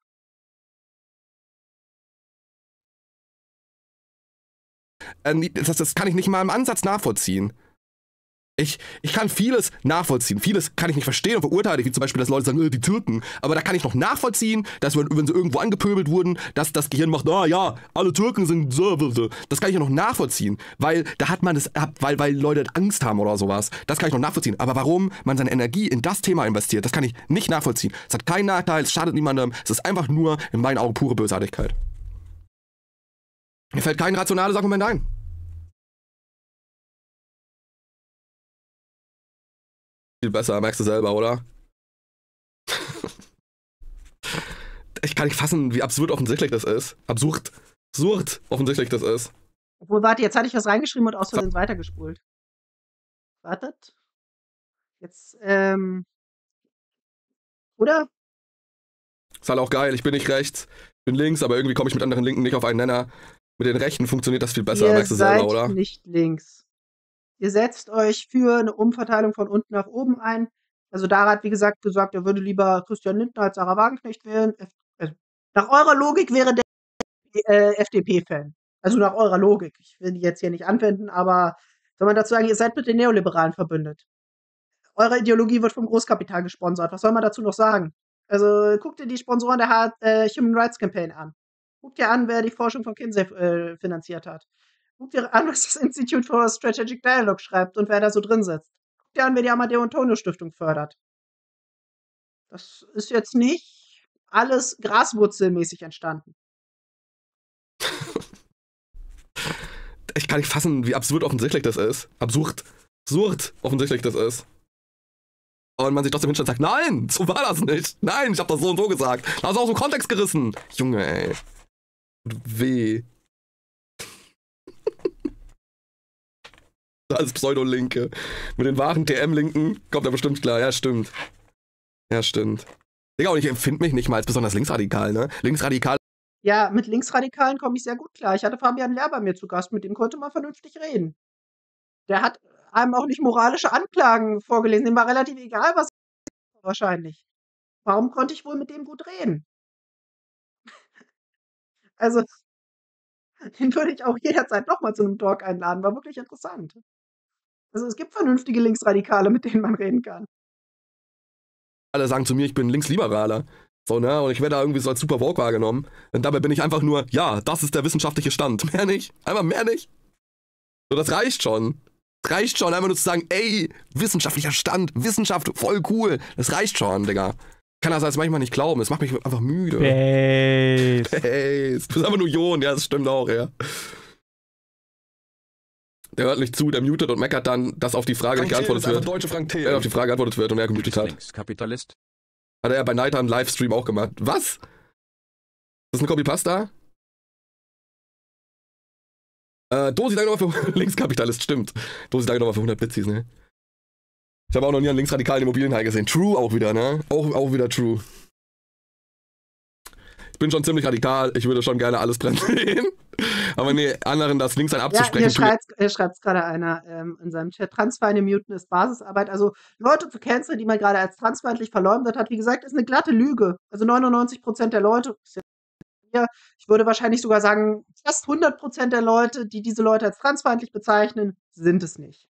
äh, das, das kann ich nicht mal im Ansatz nachvollziehen. Ich, ich kann vieles nachvollziehen. Vieles kann ich nicht verstehen und verurteile ich, wie zum Beispiel, dass Leute sagen, äh, die Türken. Aber da kann ich noch nachvollziehen, dass wenn, wenn sie irgendwo angepöbelt wurden, dass das Gehirn macht, ah ja, alle Türken sind so, so, so. Das kann ich noch nachvollziehen. Weil da hat man das, weil, weil Leute Angst haben oder sowas. Das kann ich noch nachvollziehen. Aber warum man seine Energie in das Thema investiert, das kann ich nicht nachvollziehen. Es hat keinen Nachteil, es schadet niemandem. Es ist einfach nur, in meinen Augen, pure Bösartigkeit. Mir fällt kein rationales Argument ein. Viel besser, merkst du selber, oder? Ich kann nicht fassen, wie absurd offensichtlich das ist. Absurd. Absurd offensichtlich das ist. Obwohl, warte, jetzt hatte ich was reingeschrieben und aus Versehen weitergespult. Wartet. Jetzt, ähm. Oder? Ist halt auch geil. Ich bin nicht rechts, bin links, aber irgendwie komme ich mit anderen Linken nicht auf einen Nenner. Mit den Rechten funktioniert das viel besser, Ihr merkst du seid selber, oder? nicht links. Ihr setzt euch für eine Umverteilung von unten nach oben ein. Also Dara hat, wie gesagt, gesagt, er würde lieber Christian Lindner als Sarah Wagenknecht wählen. F also, nach eurer Logik wäre der äh, F D P-Fan. Also nach eurer Logik. Ich will die jetzt hier nicht anwenden, aber soll man dazu sagen, ihr seid mit den Neoliberalen verbündet. Eure Ideologie wird vom Großkapital gesponsert. Was soll man dazu noch sagen? Also guckt dir die Sponsoren der H äh, Human Rights Campaign an. Guckt dir an, wer die Forschung von Kinsey äh, finanziert hat. Guck dir an, was das Institute for Strategic Dialogue schreibt und wer da so drin sitzt. Guck dir an, wer die Amadeo Antonio Stiftung fördert. Das ist jetzt nicht alles graswurzelmäßig entstanden. Ich kann nicht fassen, wie absurd offensichtlich das ist. Absurd. Absurd offensichtlich das ist. Und man sich trotzdem hinstellt und sagt, nein, so war das nicht. Nein, ich hab das so und so gesagt. Da hast du aus dem Kontext gerissen. Junge, ey. Weh. Alles Pseudo-Linke. Mit den wahren T M-Linken kommt er bestimmt klar. Ja, stimmt. Ja, stimmt. Digga, und ich empfinde mich nicht mal als besonders linksradikal, ne? Linksradikal. Ja, mit Linksradikalen komme ich sehr gut klar. Ich hatte Fabian Lehr bei mir zu Gast, mit dem konnte man vernünftig reden. Der hat einem auch nicht moralische Anklagen vorgelesen. Dem war relativ egal, was wahrscheinlich. Warum konnte ich wohl mit dem gut reden? Also, den würde ich auch jederzeit nochmal zu einem Talk einladen. War wirklich interessant. Also es gibt vernünftige Linksradikale, mit denen man reden kann. Alle sagen zu mir, ich bin Linksliberaler. So, ne? Und ich werde da irgendwie so als super woke wahrgenommen. Und dabei bin ich einfach nur, ja, das ist der wissenschaftliche Stand. Mehr nicht. Einfach mehr nicht. So, das reicht schon. Das reicht schon, einfach nur zu sagen, ey, wissenschaftlicher Stand, Wissenschaft, voll cool. Das reicht schon, Digga. Ich kann das als manchmal nicht glauben. Das macht mich einfach müde. Base. Base. Du bist einfach nur Jon. Ja, das stimmt auch, ja. Der hört nicht zu, der mutet und meckert dann, dass auf die Frage Frank nicht geantwortet Thelen ist wird. einfach deutsche Frank Thelen. Äh, auf die Frage geantwortet wird und er Du gemutet bist hat. Linkskapitalist. Hat er bei Neiter einen Livestream auch gemacht. Was? Das ist ein Copypasta? Äh, Dosi, danke nochmal für Linkskapitalist, stimmt. Dosi, danke nochmal für hundert Bits, ne? Ich habe auch noch nie einen linksradikalen Immobilienhai gesehen. True auch wieder, ne? Auch, auch wieder true. Ich bin schon ziemlich radikal. Ich würde schon gerne alles brennen sehen. Aber nee, anderen das links ein Ja, abzusprechen. hier schreibt es gerade einer ähm, in seinem Chat. Transfeinde muten ist Basisarbeit. Also Leute zu canceln, die man gerade als transfeindlich verleumdet hat, wie gesagt, ist eine glatte Lüge. Also neunundneunzig Prozent der Leute, ich würde wahrscheinlich sogar sagen, fast hundert Prozent der Leute, die diese Leute als transfeindlich bezeichnen, sind es nicht.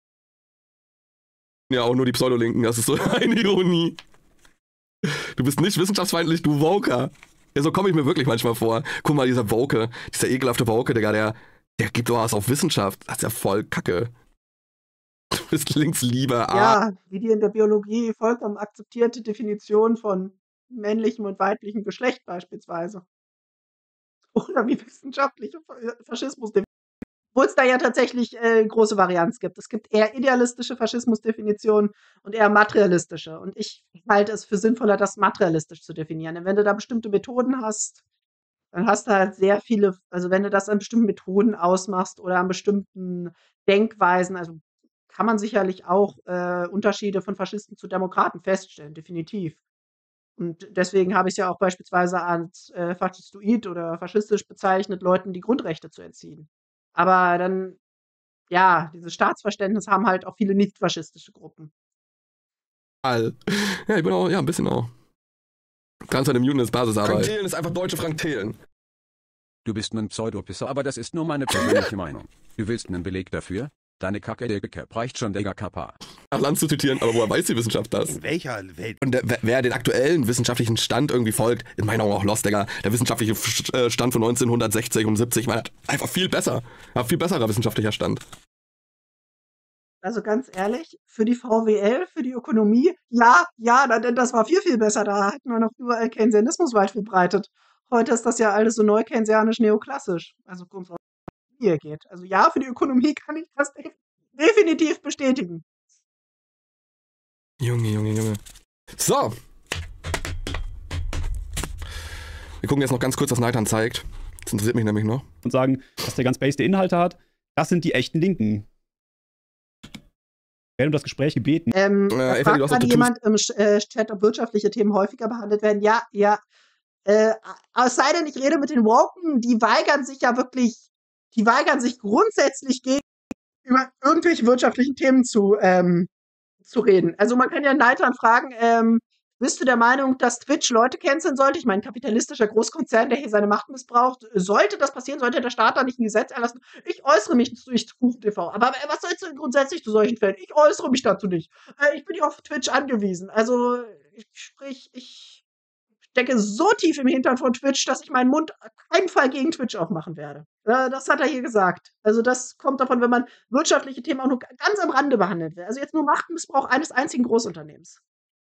Ja, auch nur die Pseudolinken, das ist so eine Ironie. Du bist nicht wissenschaftsfeindlich, du Woker. Ja, so komme ich mir wirklich manchmal vor. Guck mal, dieser Woke, dieser ekelhafte Woke, Digga, der, der gibt doch was auf Wissenschaft. Das ist ja voll Kacke. Du bist Linkslieber. Ja, wie die in der Biologie vollkommen akzeptierte Definition von männlichem und weiblichem Geschlecht beispielsweise. Oder wie wissenschaftliche Faschismus. Obwohl es da ja tatsächlich äh, große Varianz gibt. Es gibt eher idealistische Faschismusdefinitionen und eher materialistische. Und ich halte es für sinnvoller, das materialistisch zu definieren. Denn wenn du da bestimmte Methoden hast, dann hast du halt sehr viele, also wenn du das an bestimmten Methoden ausmachst oder an bestimmten Denkweisen, also kann man sicherlich auch äh, Unterschiede von Faschisten zu Demokraten feststellen, definitiv. Und deswegen habe ich es ja auch beispielsweise als äh, faschistoid oder faschistisch bezeichnet, Leuten die Grundrechte zu entziehen. Aber dann, ja, dieses Staatsverständnis haben halt auch viele nicht-faschistische Gruppen. All. Ja, ich bin auch, ja, ein bisschen auch. Ganz an dem Muten ist Frank Basisarbeit. Thelen ist einfach deutsche Frank Thelen. Du bist ein Pseudopisser, aber das ist nur meine persönliche Meinung. Du willst einen Beleg dafür? Deine Kacke, Digga, Cap reicht schon, Digga, Kappa. Nach Land zu zitieren, aber woher weiß die Wissenschaft das? In welcher Welt? Und der, wer- wer den aktuellen wissenschaftlichen Stand irgendwie folgt, in meinen Augen auch lost, Digga. Der wissenschaftliche F- äh, Stand von neunzehnhundertsechzig und siebzig, man hat einfach viel besser. Ja, viel besserer wissenschaftlicher Stand. Also ganz ehrlich, für die V W L, für die Ökonomie, ja, ja, da- denn das war viel, viel besser. Da hatten wir noch überall Keynesianismus weit verbreitet. Heute ist das ja alles so neu keynesianisch neoklassisch. Also kommt drauf, wie ihr geht. Also ja, für die Ökonomie kann ich das def- definitiv bestätigen. Junge, Junge, Junge. So. Wir gucken jetzt noch ganz kurz, was Neitan zeigt. Das interessiert mich nämlich noch. Und sagen, dass der ganz based Inhalte hat. Das sind die echten Linken. Wir werden um das Gespräch gebeten. Ähm, Äh, da Eva, fragt du hast doch gerade Tattoos. jemand im Sch- äh, Chat, ob wirtschaftliche Themen häufiger behandelt werden. Ja, ja. Äh, es sei denn, ich rede mit den Woken, die weigern sich ja wirklich, die weigern sich grundsätzlich gegen über irgendwelche wirtschaftlichen Themen zu, ähm, zu reden. Also man kann ja Neitan fragen, ähm, bist du der Meinung, dass Twitch Leute canceln sollte? Ich meine, ein kapitalistischer Großkonzern, der hier seine Macht missbraucht. Sollte das passieren, sollte der Staat da nicht ein Gesetz erlassen? Ich äußere mich durch Kuchen T V. Aber was sollst du grundsätzlich zu solchen Fällen? Ich äußere mich dazu nicht. Äh, ich bin ja auf Twitch angewiesen. Also, ich, sprich, ich stecke so tief im Hintern von Twitch, dass ich meinen Mund auf keinen Fall gegen Twitch aufmachen werde. Äh, das hat er hier gesagt. Also das kommt davon, wenn man wirtschaftliche Themen auch nur ganz am Rande behandelt will. Also jetzt nur Machtmissbrauch eines einzigen Großunternehmens.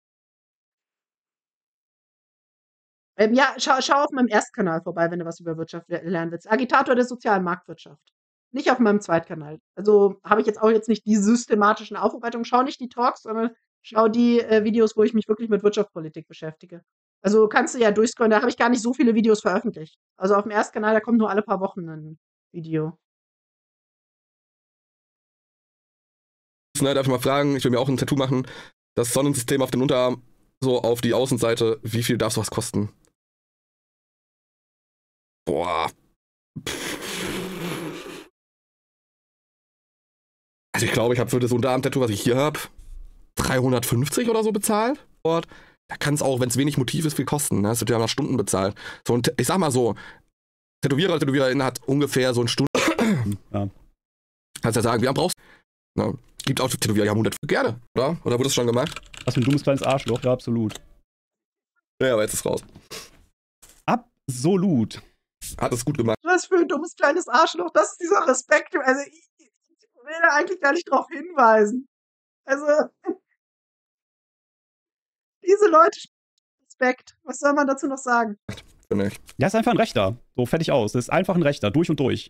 Ähm, ja, schau, schau auf meinem Erstkanal vorbei, wenn du was über Wirtschaft le- lernen willst. Agitator der sozialen Marktwirtschaft. Nicht auf meinem Zweitkanal. Also habe ich jetzt auch jetzt nicht die systematischen Aufarbeitungen. Schau nicht die Talks, sondern schau die äh, Videos, wo ich mich wirklich mit Wirtschaftspolitik beschäftige. Also kannst du ja durchscrollen, da habe ich gar nicht so viele Videos veröffentlicht. Also auf dem Erstkanal, da kommt nur alle paar Wochen ein Video. Ne, darf ich mal fragen, ich will mir auch ein Tattoo machen. Das Sonnensystem auf den Unterarm, so auf die Außenseite, wie viel darf sowas kosten? Boah. Also ich glaube, ich habe für das Unterarm-Tattoo, was ich hier habe, dreihundertfünfzig oder so bezahlt. Und da kann es auch, wenn es wenig Motiv ist, viel kosten. Ne? Das wird ja nach Stunden bezahlt. So, und ich sag mal so, Tätowierer oder Tätowiererin hat ungefähr so eine Stunde. Ja. Kannst ja sagen, wie lange brauchst du? Ne? Gibt auch Tätowierer, die haben hundert gerne, oder? Oder wurde das schon gemacht? Was für ein dummes kleines Arschloch, ja, absolut. Ja, aber jetzt ist raus. Absolut. Hat es gut gemacht. Was für ein dummes kleines Arschloch. Das ist dieser Respekt. Also ich, ich will da eigentlich gar nicht drauf hinweisen. Also diese Leute, Respekt. Was soll man dazu noch sagen? Finde ich. Ja, ist einfach ein Rechter. So, fertig aus. Das ist einfach ein Rechter, durch und durch.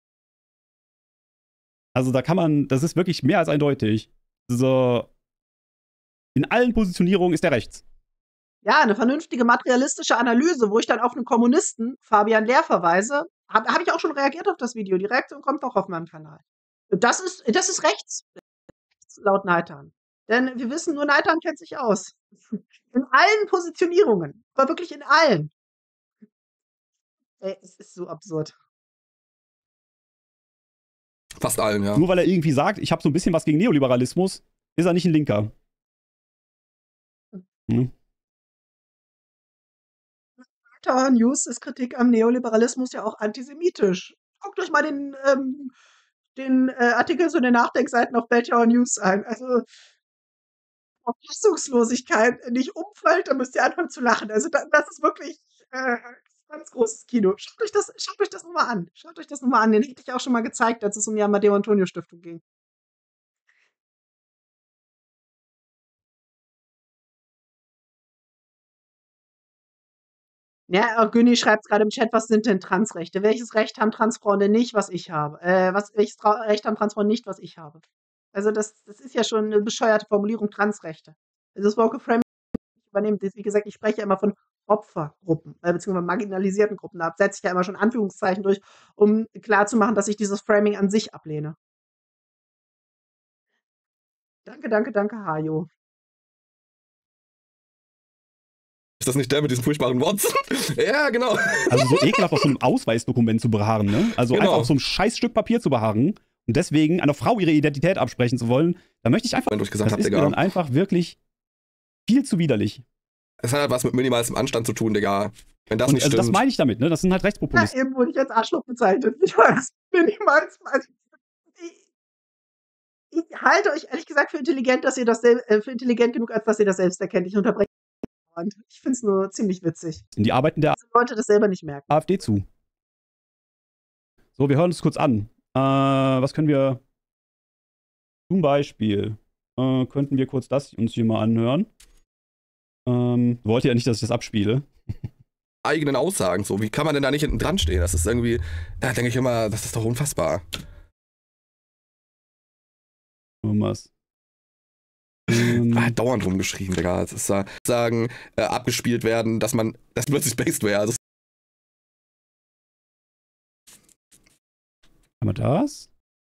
Also da kann man, das ist wirklich mehr als eindeutig. So, in allen Positionierungen ist der rechts. Ja, eine vernünftige materialistische Analyse, wo ich dann auf einen Kommunisten, Fabian Lehr, verweise, habe hab ich auch schon reagiert auf das Video. Die Reaktion kommt auch auf meinem Kanal. Das ist, das ist rechts, laut Neitan. Denn wir wissen, nur Neitan kennt sich aus. In allen Positionierungen. Aber wirklich in allen. Ey, es ist so absurd. Fast allen, ja. Nur weil er irgendwie sagt, ich habe so ein bisschen was gegen Neoliberalismus, ist er nicht ein Linker. Hm. Tower News ist Kritik am Neoliberalismus ja auch antisemitisch. Guckt euch mal den, ähm, den äh, Artikel zu den Nachdenkseiten auf Belltower News ein. Also Fassungslosigkeit nicht umfällt, dann müsst ihr anfangen zu lachen. Also da, das ist wirklich äh, ganz großes Kino. Schaut euch das, schaut euch das nochmal an. Schaut euch das nochmal an. Den hätte ich auch schon mal gezeigt, als es um die Amadeo Antonio Stiftung ging. Ja, auch Günni schreibt gerade im Chat, was sind denn Transrechte? Welches Recht haben Transfrauen denn nicht, was ich habe? Äh, was, welches Tra Recht haben Transfrauen nicht, was ich habe? Also das, das ist ja schon eine bescheuerte Formulierung, Transrechte. Also das Woke Framing übernehmen, wie gesagt, ich spreche ja immer von Opfergruppen, äh, beziehungsweise marginalisierten Gruppen. Da setze ich ja immer schon Anführungszeichen durch, um klarzumachen, dass ich dieses Framing an sich ablehne. Danke, danke, danke, Hajo. Ist das nicht der mit diesen furchtbaren Watson? Ja, genau. Also so ekelhaft auf so einem Ausweisdokument zu beharren, ne? Also Genau. einfach auf so einem Scheißstück Papier zu beharren und deswegen einer Frau ihre Identität absprechen zu wollen, da möchte ich einfach, Wenn du gesagt das habt, ist mir Digga. dann einfach wirklich viel zu widerlich. Es hat halt was mit minimalstem Anstand zu tun, Digga. Wenn das Und nicht also das stimmt. meine ich damit, ne? Das sind halt Ja, Rechtspopulisten. eben wurde ich als Arschloch bezeichnet. Ich weiß, bin niemals. Also, ich, ich halte euch ehrlich gesagt für intelligent, dass ihr das sel- äh, für intelligent genug, als dass ihr das selbst erkennt. Ich unterbreche. Ich finde es nur ziemlich witzig, Die arbeiten der dass die Leute das selber nicht merken. AfD zu. So, wir hören uns kurz an. Äh, was können wir zum Beispiel, äh, könnten wir kurz das uns hier mal anhören. Ähm, wollt ihr ja nicht, dass ich das abspiele. Eigenen Aussagen, so. Wie kann man denn da nicht hinten dran stehen? Das ist irgendwie, da denke ich immer, das ist doch unfassbar. Irgendwas. Ähm, Ah, dauernd rumgeschrien, Digga. Das ist da, sagen, äh, abgespielt werden, dass man, das plötzlich based wäre. Also, Haben wir das?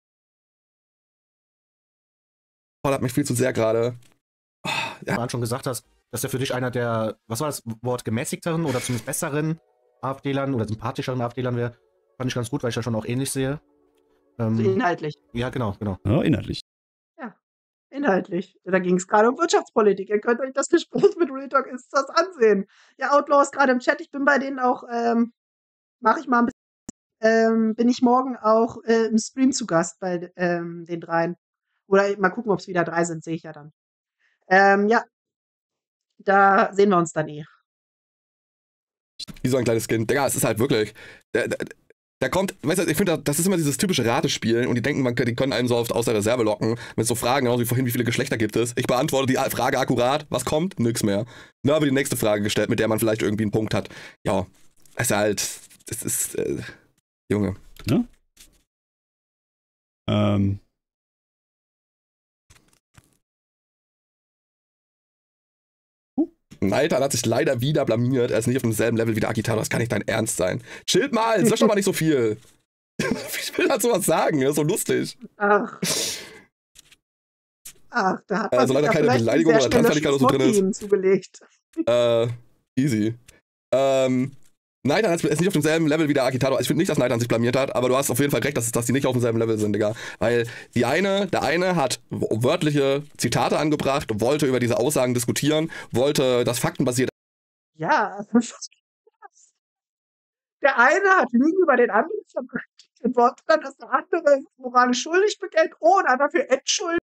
Fordert mich viel zu sehr gerade. Oh, ja. Du schon gesagt hast, dass er für dich einer der, was war das Wort, gemäßigteren oder zumindest besseren AfDlern oder sympathischeren AfDlern wäre, fand ich ganz gut, weil ich das schon auch ähnlich sehe. Ähm, Also inhaltlich. Ja, genau, genau. Ja, inhaltlich. Ja, inhaltlich. Da ging es gerade um Wirtschaftspolitik. Ihr könnt euch das Gespräch mit Real Talk ist das ansehen. Ja, Outlaw ist gerade im Chat. Ich bin bei denen auch, ähm, mache ich mal ein bisschen, ähm, bin ich morgen auch äh, im Stream zu Gast bei ähm, den dreien. Oder mal gucken, ob es wieder drei sind, sehe ich ja dann. Ähm, ja, da sehen wir uns dann eh. Wie so ein kleines Kind. Digga, es ist halt wirklich. Der, der, der kommt, weißt du, ich finde, das ist immer dieses typische Ratespielen und die denken, man, die können einen so oft aus der Reserve locken mit so Fragen, genauso wie vorhin, wie viele Geschlechter gibt es. Ich beantworte die Frage akkurat, was kommt? Nix mehr. Dann habe ich die nächste Frage gestellt, mit der man vielleicht irgendwie einen Punkt hat. Ja, es ist halt, es ist, äh, Junge. Ja? Ähm. Neitan hat sich leider wieder blamiert. Er ist nicht auf demselben Level wie der Agitator. Das kann nicht dein Ernst sein. Chillt mal, sag doch mal nicht so viel. Ich will halt sowas sagen, das ist so lustig. Ach. Ach, da hat man also leider ja keine Beleidigung oder Transfertigkeit oder so drin ist. Zugelegt. Äh, easy. Ähm, Neitan ist nicht auf demselben Level wie der Agitator. Ich finde nicht, dass Neitan sich blamiert hat, aber du hast auf jeden Fall recht, dass, dass die nicht auf demselben Level sind, Digga. Weil die eine, der eine hat wörtliche Zitate angebracht, wollte über diese Aussagen diskutieren, wollte das faktenbasiert. Ja, der eine hat Lügen über den anderen verbreitet und wollte dann, dass der andere moralisch schuldig bekennt oder dafür entschuldigt,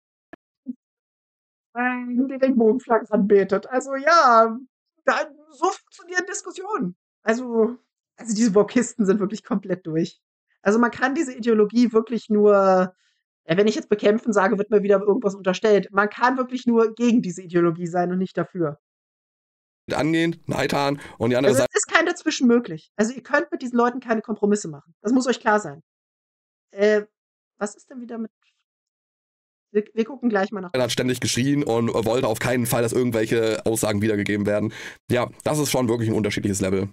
ähm, die Regenbogenflaggen anbetet. Also ja, da, so funktionieren Diskussionen. Also, also diese Wokisten sind wirklich komplett durch. Also man kann diese Ideologie wirklich nur, ja, wenn ich jetzt bekämpfen sage, wird mir wieder irgendwas unterstellt. Man kann wirklich nur gegen diese Ideologie sein und nicht dafür. Angehend, Neitan und die andere Also Seite. es ist kein Dazwischen möglich. Also ihr könnt mit diesen Leuten keine Kompromisse machen. Das muss euch klar sein. Äh, was ist denn wieder mit... Wir, wir gucken gleich mal nach. Er hat ständig geschrien und wollte auf keinen Fall, dass irgendwelche Aussagen wiedergegeben werden. Ja, das ist schon wirklich ein unterschiedliches Level.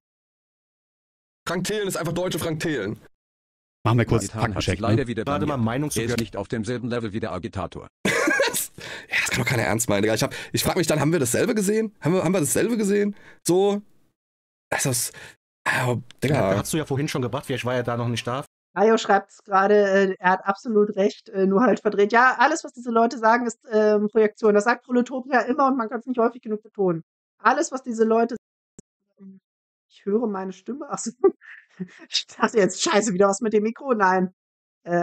Frank Thelen ist einfach deutsche Frank Thelen. Machen wir kurz Neitan hat sich Faktencheck. leider Ne? wieder Gerade mal blamiert. Meinung zu Er ist nicht auf demselben Level wie der Agitator. Ja, das kann doch keiner ernst meinen, Digga. Ich, hab, ich frage mich dann, haben wir dasselbe gesehen? Haben wir, haben wir dasselbe gesehen? So, das ist, oh, Digga. Ja, hast du ja vorhin schon gebracht, vielleicht war er da noch nicht da. Ayo schreibt es gerade, äh, er hat absolut recht, äh, nur halt verdreht. Ja, alles, was diese Leute sagen, ist ähm, Projektion. Das sagt Proletopia immer und man kann es nicht häufig genug betonen. Alles, was diese Leute sagen, ich höre meine Stimme. Achso, ich dachte jetzt, scheiße, wieder was mit dem Mikro. Nein. Äh,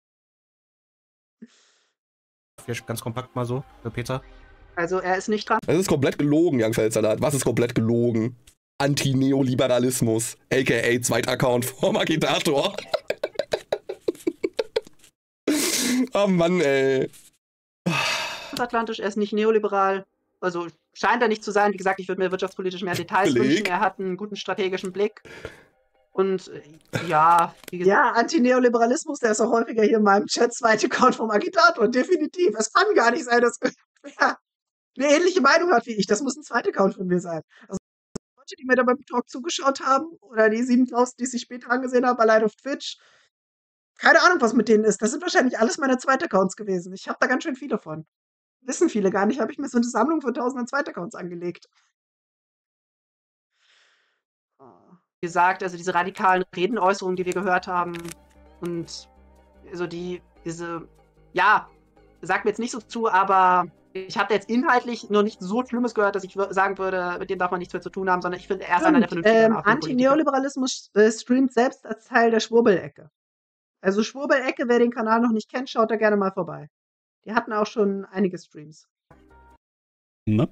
Vielleicht ganz kompakt mal so, für Peter. also er ist nicht dran. Das ist komplett gelogen, Young Feldsalat. Was ist komplett gelogen? Anti-Neoliberalismus, aka Zweitaccount vom Agitator. Oh Mann, ey. Atlantisch, er ist nicht neoliberal. Also scheint er nicht zu sein. Wie gesagt, ich würde mir wirtschaftspolitisch mehr Details Beleg. wünschen. Er hat einen guten strategischen Blick. Und äh, ja, wie gesagt, ja, Antineoliberalismus, der ist auch häufiger hier in meinem Chat, zweite Account vom Agitator, definitiv. Es kann gar nicht sein, dass irgendwer eine ähnliche Meinung hat wie ich. Das muss ein zweiter Account von mir sein. Also Leute, die mir da beim Talk zugeschaut haben, oder die siebentausend, die sich später angesehen haben, allein auf Twitch, keine Ahnung, was mit denen ist. Das sind wahrscheinlich alles meine Zweitaccounts gewesen. Ich habe da ganz schön viele von. Wissen viele gar nicht, habe ich mir so eine Sammlung von tausenden Zweitaccounts angelegt. Wie gesagt, also diese radikalen Redenäußerungen, die wir gehört haben und also die, diese, ja, sagt mir jetzt nicht so zu, aber ich habe jetzt inhaltlich noch nicht so Schlimmes gehört, dass ich sagen würde, mit dem darf man nichts mehr zu tun haben, sondern ich finde, er ist einer der vernünftigen. Ähm, Antineoliberalismus äh, streamt selbst als Teil der Schwurbelecke. Also Schwurbelecke, wer den Kanal noch nicht kennt, schaut da gerne mal vorbei. Die hatten auch schon einige Streams. Ne?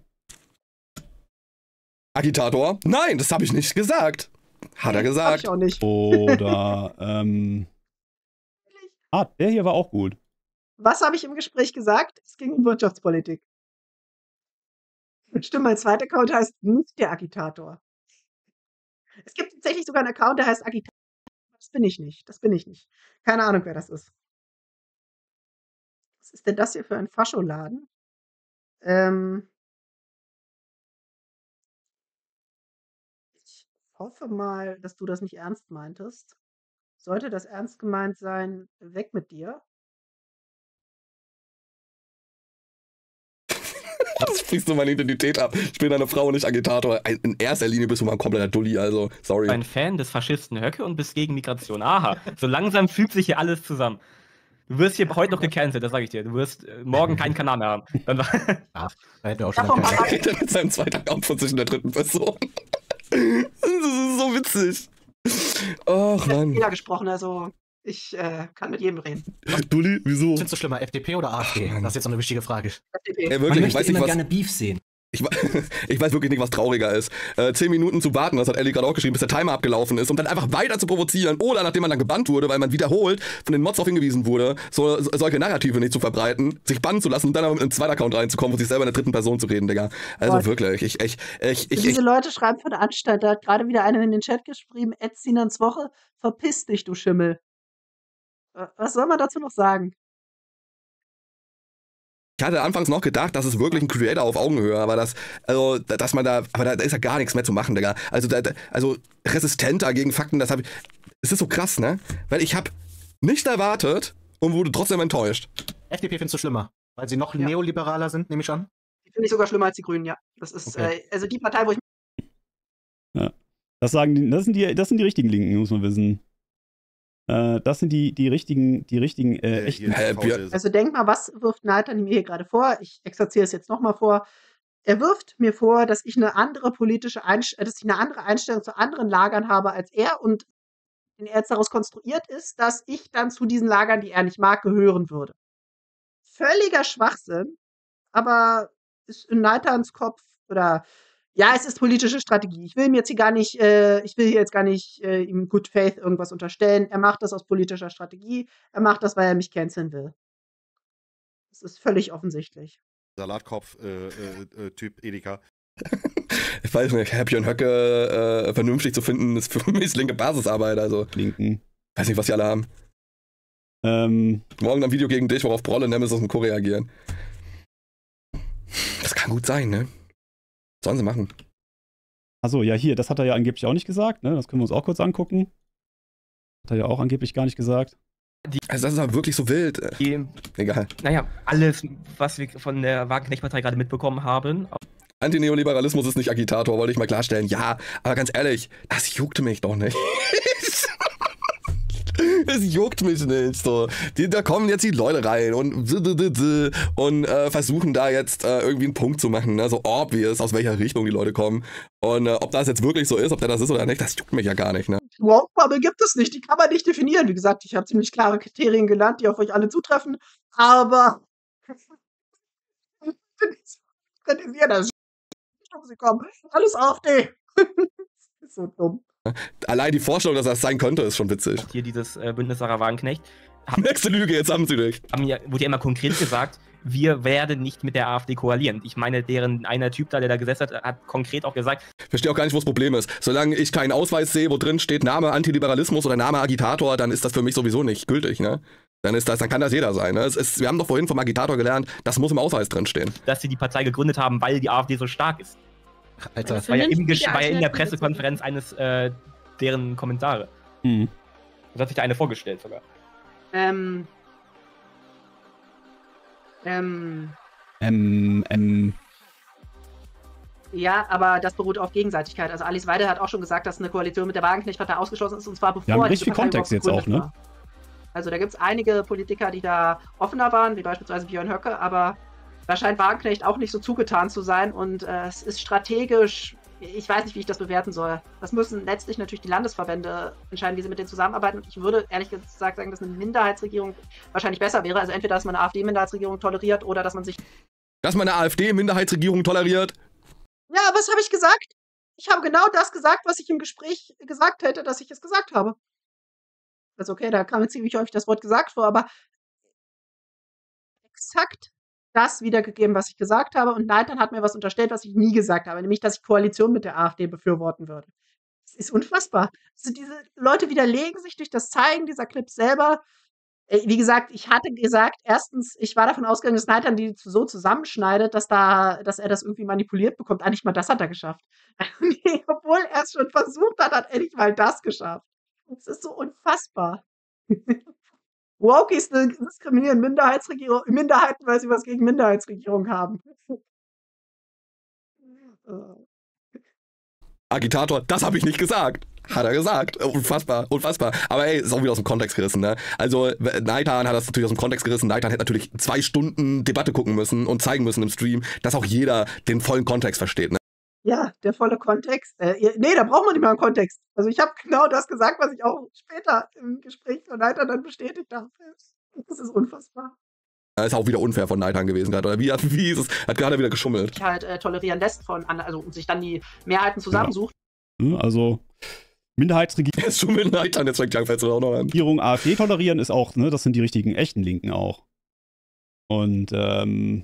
Agitator? Nein, das habe ich nicht gesagt. Hat er Hab gesagt. ich auch nicht. Oder, ähm. Ah, der hier war auch gut. Was habe ich im Gespräch gesagt? Es ging um Wirtschaftspolitik. Stimmt, mein zweiter Account heißt nicht der Agitator. Es gibt tatsächlich sogar einen Account, der heißt Agitator. Das bin ich nicht. Das bin ich nicht. Keine Ahnung, wer das ist. Was ist denn das hier für ein Fascholaden? Ähm. Ich hoffe mal, dass du das nicht ernst meintest, Sollte das ernst gemeint sein, weg mit dir? Das sprichst du meine Identität ab. Ich bin eine Frau und nicht Agitator. In erster Linie bist du mal ein kompletter Dulli, also sorry. Ein Fan des Faschisten Höcke und bist gegen Migration. Aha, so langsam fügt sich hier alles zusammen. Du wirst hier heute noch gecancelt, das sage ich dir. Du wirst äh, morgen keinen Kanal mehr haben. Dann war Ja, da hätten wir auch schon Davon mal mal Redet er mit seinem zweiten Account von zwischen der dritten Person. Das ist so witzig. Och, Mann. Fehler gesprochen, also ich äh, kann mit jedem reden. Dulli, wieso? Findest du schlimmer, F D P oder AfD? Mann. Das ist jetzt so eine wichtige Frage. Ey, FDP. Man wirklich, ich möchte weiß nicht, immer was. gerne Beef sehen. Ich, we- ich weiß wirklich nicht, was trauriger ist. Äh, zehn Minuten zu warten, das hat Ellie gerade auch geschrieben, bis der Timer abgelaufen ist, um dann einfach weiter zu provozieren. Oder nachdem man dann gebannt wurde, weil man wiederholt von den Mods darauf hingewiesen wurde, so, so, solche Narrative nicht zu verbreiten, sich bannen zu lassen und dann aber mit einem zweiten Account reinzukommen und sich selber in der dritten Person zu reden, Digga. Also Gott. wirklich, ich, ich, ich, ich, Diese ich Leute schreiben von der Anstalt, da hat gerade wieder einer in den Chat geschrieben, Ed Sinans Woche, verpiss dich, du Schimmel. Äh, Was soll man dazu noch sagen? Ich hatte anfangs noch gedacht, das ist wirklich ein Creator auf Augenhöhe, aber das, also, da- dass man da, aber da, da ist ja gar nichts mehr zu machen, Digga. Also, da, da, also, resistenter gegen Fakten, das habe ich, es ist so krass, ne? Weil ich habe nicht erwartet und wurde trotzdem enttäuscht. F D P findest du schlimmer, weil sie noch Ja. neoliberaler sind, nehme ich an. Die finde ich sogar schlimmer als die Grünen, ja. Das ist, Okay. äh, also die Partei, wo ich Das sagen die, das sind die, das sind die richtigen Linken, muss man wissen. Äh, das sind die, die richtigen, die richtigen, äh, Äh, echten. hier, Hä, die wir- Faust ist- Also denk mal, was wirft Nathan mir hier gerade vor? Ich exerziere es jetzt nochmal vor. Er wirft mir vor, dass ich eine andere politische Einstellung, dass ich eine andere Einstellung zu anderen Lagern habe als er und wenn er jetzt daraus konstruiert ist, dass ich dann zu diesen Lagern, die er nicht mag, gehören würde. Völliger Schwachsinn, aber ist in Nathans Kopf oder ja, es ist politische Strategie. Ich will ihm jetzt hier gar nicht, äh, ich will hier jetzt gar nicht äh, ihm Good Faith irgendwas unterstellen. Er macht das aus politischer Strategie. Er macht das, weil er mich canceln will. Das ist völlig offensichtlich. Salatkopf-Typ Edeka. Ich weiß nicht, Happy und Höcke äh, vernünftig zu finden, ist für mich linke Basisarbeit, also, Linken. weiß nicht, was die alle haben. Ähm, Morgen ein Video gegen dich, worauf Brolle, Nemesis und Co. reagieren. Das kann gut sein, ne? Sollen sie machen. achso, ja, hier, das hat er ja angeblich auch nicht gesagt, ne? Das können wir uns auch kurz angucken. Hat er ja auch angeblich gar nicht gesagt. Also das ist aber wirklich so wild. Äh, die, Egal. naja, alles, was wir von der Wagenknecht-Partei gerade mitbekommen haben, Antineoliberalismus ist nicht Agitator, wollte ich mal klarstellen. Ja, aber ganz ehrlich, das juckt mich doch nicht. Es juckt mich nicht. So. Die, da kommen jetzt die Leute rein und, und äh, versuchen da jetzt äh, irgendwie einen Punkt zu machen. Ne? So obvious, aus welcher Richtung die Leute kommen. Und äh, ob das jetzt wirklich so ist, ob der das ist oder nicht, das juckt mich ja gar nicht. Ne? Woke Bubble gibt es nicht, die kann man nicht definieren. Wie gesagt, ich habe ziemlich klare Kriterien gelernt, die auf euch alle zutreffen, aber könnt ihr das sie kommen. Alles auf die. Das ist so dumm. Allein die Vorstellung, dass das sein könnte, ist schon witzig. hier dieses äh, Bündnis Sarah Wagenknecht, Nächste Lüge, jetzt haben sie dich. haben ja, wurde ja immer konkret gesagt, wir werden nicht mit der AfD koalieren. Ich meine, deren einer Typ da, der da gesessen hat, hat konkret auch gesagt, Ich verstehe auch gar nicht, wo das Problem ist. Solange ich keinen Ausweis sehe, wo drin steht Name Antiliberalismus oder Name Agitator, dann ist das für mich sowieso nicht gültig, ne? Dann ist das, dann kann das jeder sein. Ne? Es ist, wir haben doch vorhin vom Agitator gelernt, das muss im Ausweis drin stehen. dass sie die Partei gegründet haben, weil die AfD so stark ist. Alter, Das War ja, im Vernünftige Gesch- war ja in der Alternative zu- Pressekonferenz eines äh, deren Kommentare. Hm. Da hat sich da eine vorgestellt sogar. Ähm. Ähm. Ähm, ähm, Ja, aber das beruht auf Gegenseitigkeit. Also Alice Weidel hat auch schon gesagt, dass eine Koalition mit der Wagenknecht-Partei ausgeschlossen ist, und zwar bevor Wir haben diese richtig viel Partei Kontext überhaupt jetzt auch, gegründet ne? war. Also da gibt es einige Politiker, die da offener waren, wie beispielsweise Björn Höcke, aber da scheint Wagenknecht auch nicht so zugetan zu sein und äh, es ist strategisch, ich weiß nicht, wie ich das bewerten soll. Das müssen letztlich natürlich die Landesverbände entscheiden, wie sie mit denen zusammenarbeiten, und ich würde ehrlich gesagt sagen, dass eine Minderheitsregierung wahrscheinlich besser wäre. Also entweder, dass man eine AfD-Minderheitsregierung toleriert oder dass man sich... Dass man eine AfD-Minderheitsregierung toleriert. Ja, was habe ich gesagt? Ich habe genau das gesagt, was ich im Gespräch gesagt hätte, dass ich es gesagt habe. Also okay, da kam mir ziemlich häufig das Wort gesagt vor, aber exakt das wiedergegeben, was ich gesagt habe. Und Nathan hat mir was unterstellt, was ich nie gesagt habe, nämlich, dass ich Koalition mit der AfD befürworten würde. Das ist unfassbar. Also diese Leute widerlegen sich durch das Zeigen dieser Clips selber. Äh, Wie gesagt, ich hatte gesagt, erstens, ich war davon ausgegangen, dass Nathan die so zusammenschneidet, dass, da, dass er das irgendwie manipuliert bekommt. Ah, nicht mal das hat er geschafft. Nee, obwohl er es schon versucht hat, hat er nicht mal das geschafft. Das ist so unfassbar. Wokies diskriminieren Minderheitsregierung, Minderheiten, weil sie was gegen Minderheitsregierung haben. Agitator, das habe ich nicht gesagt. Hat er gesagt. Unfassbar, unfassbar. Aber ey, ist auch wieder aus dem Kontext gerissen, ne? Also, Neitan hat das natürlich aus dem Kontext gerissen. Neitan hätte natürlich zwei Stunden Debatte gucken müssen und zeigen müssen im Stream, dass auch jeder den vollen Kontext versteht, ne? Ja, der volle Kontext. Äh, ihr- nee, da braucht man nicht mal einen Kontext. Also ich habe genau das gesagt, was ich auch später im Gespräch von Neitan dann bestätigt habe. Das ist unfassbar. Das ist auch wieder unfair von Neitan gewesen gerade. Oder wie, wie ist es? Hat gerade wieder geschummelt. Sich halt äh, tolerieren lässt von an, also und sich dann die Mehrheiten zusammensucht. Ne, Also, Minderheitsregierung, Jetzt schummelt Neitan, jetzt fängt fällst du auch noch an. AfD tolerieren ist auch, ne, das sind die richtigen, echten Linken auch. Und, ähm,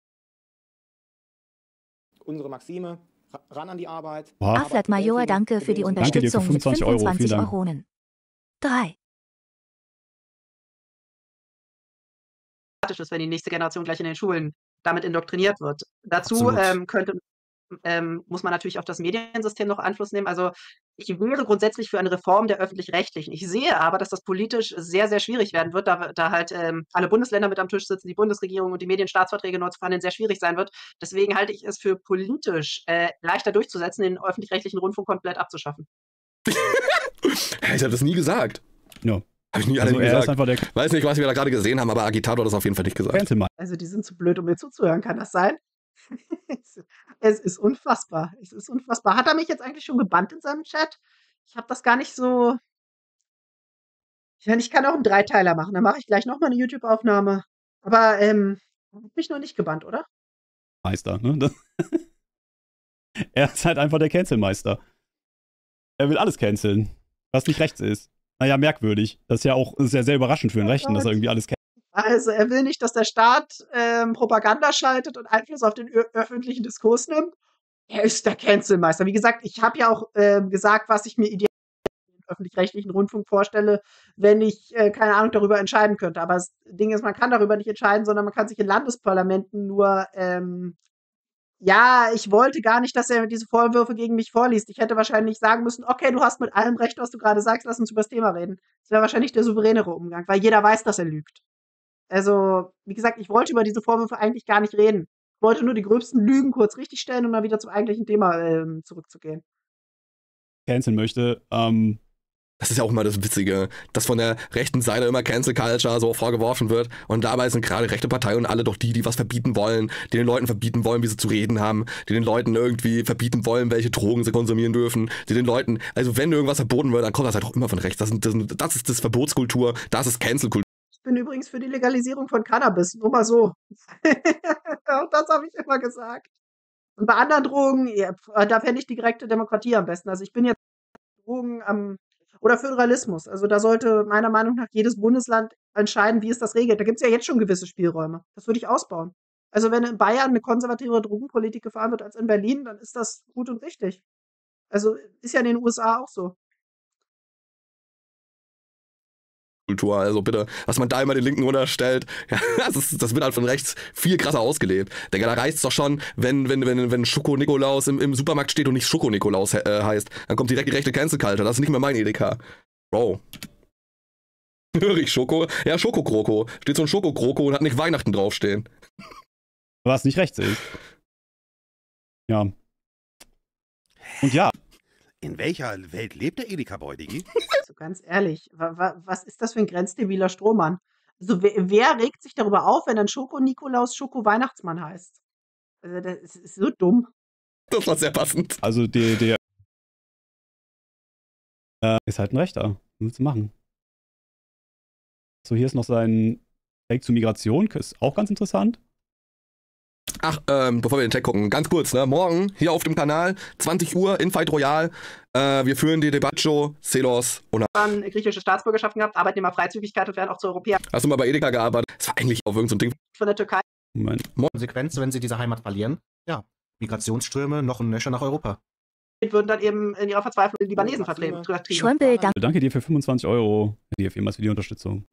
Unsere Maxime, ra- ran an die Arbeit. boah, Arbeit Aflat Major, bewältigen, danke für die Problem Danke dir für Unterstützung mit fünfundzwanzig Euro, vielen fünfundzwanzig Dank. Euronen. drei. Ist, wenn die nächste Generation gleich in den Schulen damit indoktriniert wird. Dazu Absolut. ähm, könnte, ähm, muss man natürlich auf das Mediensystem noch Einfluss nehmen. Also ich wäre grundsätzlich für eine Reform der Öffentlich-Rechtlichen. Ich sehe aber, dass das politisch sehr, sehr schwierig werden wird, da, da halt ähm, alle Bundesländer mit am Tisch sitzen, die Bundesregierung und die Medienstaatsverträge neu zu verhandeln sehr schwierig sein wird. Deswegen halte ich es für politisch äh, leichter durchzusetzen, den öffentlich-rechtlichen Rundfunk komplett abzuschaffen. Hey, ich habe das nie gesagt. Ja. Habe ich nie, Also, nie er ist gesagt. einfach der Weiß nicht, was wir da gerade gesehen haben, aber Agitator hat das auf jeden Fall nicht gesagt. Cancelmeister. Also die sind zu blöd, um mir zuzuhören, kann das sein? Es ist unfassbar. Es ist unfassbar. Hat er mich jetzt eigentlich schon gebannt in seinem Chat? Ich habe das gar nicht so. Ich meine, ich kann auch einen Dreiteiler machen. Dann mache ich gleich nochmal eine YouTube-Aufnahme. Aber ähm, hat mich noch nicht gebannt, oder? Meister, ne? Das er ist halt einfach der Cancelmeister. Er will alles canceln, was nicht rechts ist. Naja, merkwürdig. Das ist ja auch sehr, sehr überraschend für einen Rechten, dass er irgendwie alles kennt. Also er will nicht, dass der Staat ähm, Propaganda schaltet und Einfluss auf den ö- öffentlichen Diskurs nimmt. Er ist der Cancelmeister. Wie gesagt, ich habe ja auch ähm, gesagt, was ich mir ideal im öffentlich-rechtlichen Rundfunk vorstelle, wenn ich, äh, keine Ahnung, darüber entscheiden könnte. Aber das Ding ist, man kann darüber nicht entscheiden, sondern man kann sich in Landesparlamenten nur, ähm, ja, ich wollte gar nicht, dass er diese Vorwürfe gegen mich vorliest. Ich hätte wahrscheinlich sagen müssen, okay, du hast mit allem recht, was du gerade sagst, lass uns über das Thema reden. Das wäre wahrscheinlich der souveränere Umgang, weil jeder weiß, dass er lügt. Also, wie gesagt, ich wollte über diese Vorwürfe eigentlich gar nicht reden. Ich wollte nur die gröbsten Lügen kurz richtigstellen, um dann wieder zum eigentlichen Thema ähm, zurückzugehen. Canceln möchte. Ähm, Das ist ja auch immer das Witzige, dass von der rechten Seite immer Cancel Culture so vorgeworfen wird und dabei sind gerade rechte Parteien und alle doch die, die was verbieten wollen, die den Leuten verbieten wollen, wie sie zu reden haben, die den Leuten irgendwie verbieten wollen, welche Drogen sie konsumieren dürfen, die den Leuten, also wenn irgendwas verboten wird, dann kommt das halt auch immer von rechts. Das, sind, das, sind, das ist das Verbotskultur, das ist Cancel-Kultur. Ich bin übrigens für die Legalisierung von Cannabis, nur mal so. Auch das habe ich immer gesagt. Und bei anderen Drogen, ja, da fände ich die direkte Demokratie am besten. Also ich bin jetzt für Drogen am oder Föderalismus. Also da sollte meiner Meinung nach jedes Bundesland entscheiden, wie es das regelt. Da gibt es ja jetzt schon gewisse Spielräume. Das würde ich ausbauen. Also wenn in Bayern eine konservativere Drogenpolitik gefahren wird als in Berlin, dann ist das gut und richtig. Also ist ja in den U S A auch so. Kultur, also bitte, was man da immer den Linken unterstellt, ja, das, ist, das wird halt von rechts viel krasser ausgelebt. Digga, da reicht's doch schon, wenn, wenn, wenn, wenn Schoko-Nikolaus im, im Supermarkt steht und nicht Schoko-Nikolaus äh, heißt, dann kommt direkt die rechte Cancel-Culture, das ist nicht mehr mein Edeka. Bro. Höre ich Schoko? Ja, Schokokroko. Steht so ein Schokokroko und hat nicht Weihnachten draufstehen. was nicht rechts ist. Ja. Und ja, In welcher Welt lebt der Edeka-Boy, Digi? Also ganz ehrlich, wa wa was ist das für ein grenzdebiler Strohmann? Also wer, wer regt sich darüber auf, wenn dann Schoko-Nikolaus Schoko-Weihnachtsmann heißt? Also das ist, ist so dumm. Das war sehr passend. also der, der äh, ist halt ein Rechter. Was willst du machen? So, hier ist noch sein Take zur Migration. Ist auch ganz interessant. Ach, ähm, bevor wir den Tag gucken, ganz kurz, ne? Morgen hier auf dem Kanal, zwanzig Uhr in Fight Royale. Äh, wir führen die Debatte, Selos und. Dann griechische Staatsbürgerschaften gehabt, Arbeitnehmerfreizügigkeit und werden auch zu Europäern Hast du mal bei Edeka gearbeitet? Das war eigentlich auf irgendein so Ding. von der Türkei. Moment. Konsequenz, wenn sie diese Heimat verlieren, ja, Migrationsströme noch ein Nöcher nach Europa. Würden dann eben in ihrer Verzweiflung die Libanesen vertrieben. vertrieben. Schrumpel, danke. Danke dir für fünfundzwanzig Euro. Dir vielmals für die Unterstützung.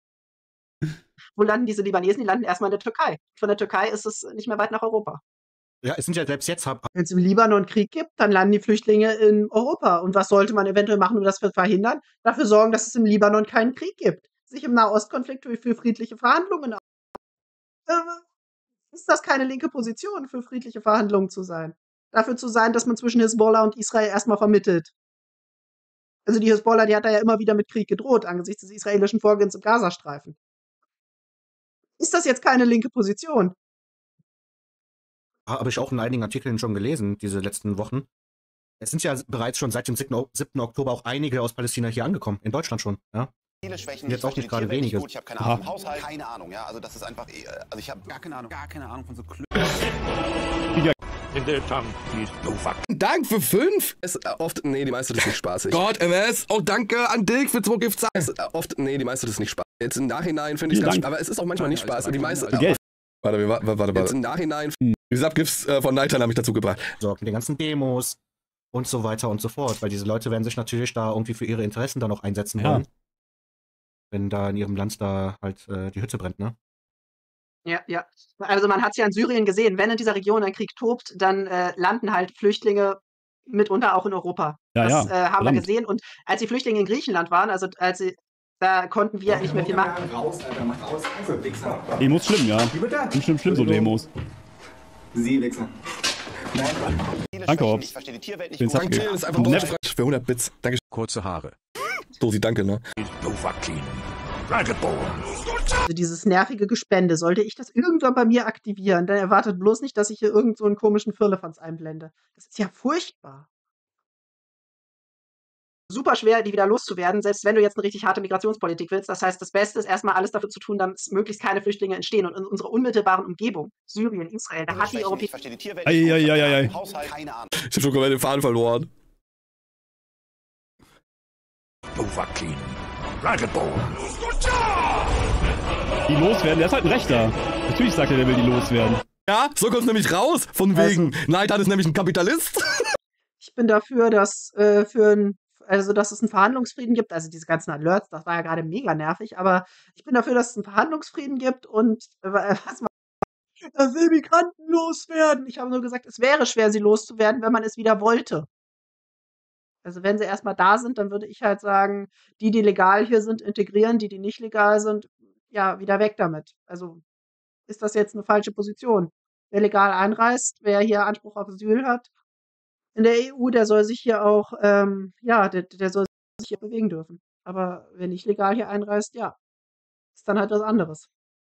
Wo landen diese Libanesen? Die landen erstmal in der Türkei. Von der Türkei ist es nicht mehr weit nach Europa. Ja, es sind ja selbst jetzt. Wenn es im Libanon Krieg gibt, dann landen die Flüchtlinge in Europa. Und was sollte man eventuell machen, um das zu verhindern? Dafür sorgen, dass es im Libanon keinen Krieg gibt. Sich im Nahostkonflikt für friedliche Verhandlungen. Äh, ist das keine linke Position, für friedliche Verhandlungen zu sein? Dafür zu sein, dass man zwischen Hisbollah und Israel erstmal vermittelt. Also die Hisbollah, die hat da ja immer wieder mit Krieg gedroht, angesichts des israelischen Vorgehens im Gazastreifen. Ist das jetzt keine linke Position? Habe ich auch in einigen Artikeln schon gelesen, diese letzten Wochen. Es sind ja bereits schon seit dem siebten Oktober auch einige aus Palästina hier angekommen, in Deutschland schon. Ja? Viele Schwächen. Jetzt auch nicht gerade wenige. Gut. Ich habe keine Ahnung vom Haushalt. Keine Ahnung, ja. Also das ist einfach, also ich habe gar keine Ahnung, gar keine Ahnung von so Klö Dank für fünf. Es äh, oft, nee, die meiste das ist nicht spaßig. Gott, M S, oh danke an dich für zwei Gift. Es, äh, oft, nee, die meiste das ist nicht spaßig. Jetzt im Nachhinein finde ich es ganz, Dank. aber es ist auch manchmal nicht Spaß. Die meiste, Geld. warte, warte, warte, warte. Jetzt im Nachhinein, Hm. die Subgifts äh, von Nighttime habe ich dazu gebracht. Sorgt mit den ganzen Demos und so weiter und so fort. Weil diese Leute werden sich natürlich da irgendwie für ihre Interessen dann auch einsetzen Ja. wollen. Wenn da in ihrem Land da halt äh, die Hütte brennt, ne? Ja, ja. Also man hat es ja in Syrien gesehen, wenn in dieser Region ein Krieg tobt, dann äh, landen halt Flüchtlinge mitunter auch in Europa. Ja, das ja, äh, haben wir verdammt. gesehen. Und als die Flüchtlinge in Griechenland waren, also als sie, da konnten wir nicht mehr viel machen. Raus, Alter, mach raus. Also, Wichser. Demos schlimm, ja. Wie bitte? Schlimm, schlimm, schlimm, so Demos. Sie, Wichser. Viele Danke, Schwächen. Hobbs. Ich verstehe die Tierwelt nicht Den gut. Sub- Danke, das ist einfach Nett. Deutsch für hundert Bits. Danke, Kurze Haare. Dosi, danke, ne? Also dieses nervige Gespende, sollte ich das irgendwann bei mir aktivieren, dann erwartet bloß nicht, dass ich hier irgend so einen komischen Firlefanz einblende. Das ist ja furchtbar. Super schwer, die wieder loszuwerden, selbst wenn du jetzt eine richtig harte Migrationspolitik willst. Das heißt, das Beste ist erstmal alles dafür zu tun, dass möglichst keine Flüchtlinge entstehen. Und in unserer unmittelbaren Umgebung, Syrien, Israel, da hat die Ich Europäische verstehe die Tierwelt nicht gut. Ei, Ich ei, hab ei, ei, keine ei. Ahnung vom Haushalt. Keine Ahnung. Ich hab schon komplett den Faden verloren. Die loswerden, der ist halt ein Rechter. Natürlich sagt er, der will die loswerden. Ja, so kommt's nämlich raus. Von wegen, Nighttime ist nämlich ein Kapitalist. Ich bin dafür, dass, äh, für 'n also, dass es einen Verhandlungsfrieden gibt. Also, diese ganzen Alerts, das war ja gerade mega nervig, aber ich bin dafür, dass es einen Verhandlungsfrieden gibt und, äh, was man er will Migranten loswerden. Ich habe nur gesagt, es wäre schwer, sie loszuwerden, wenn man es wieder wollte. Also, wenn sie erst mal da sind, dann würde ich halt sagen, die, die legal hier sind, integrieren, die, die nicht legal sind, ja, wieder weg damit. Also, ist das jetzt eine falsche Position? Wer legal einreist, wer hier Anspruch auf Asyl hat in der E U, der soll sich hier auch, ähm, ja, der der soll sich hier bewegen dürfen. Aber wer nicht legal hier einreist, ja, ist dann halt was anderes.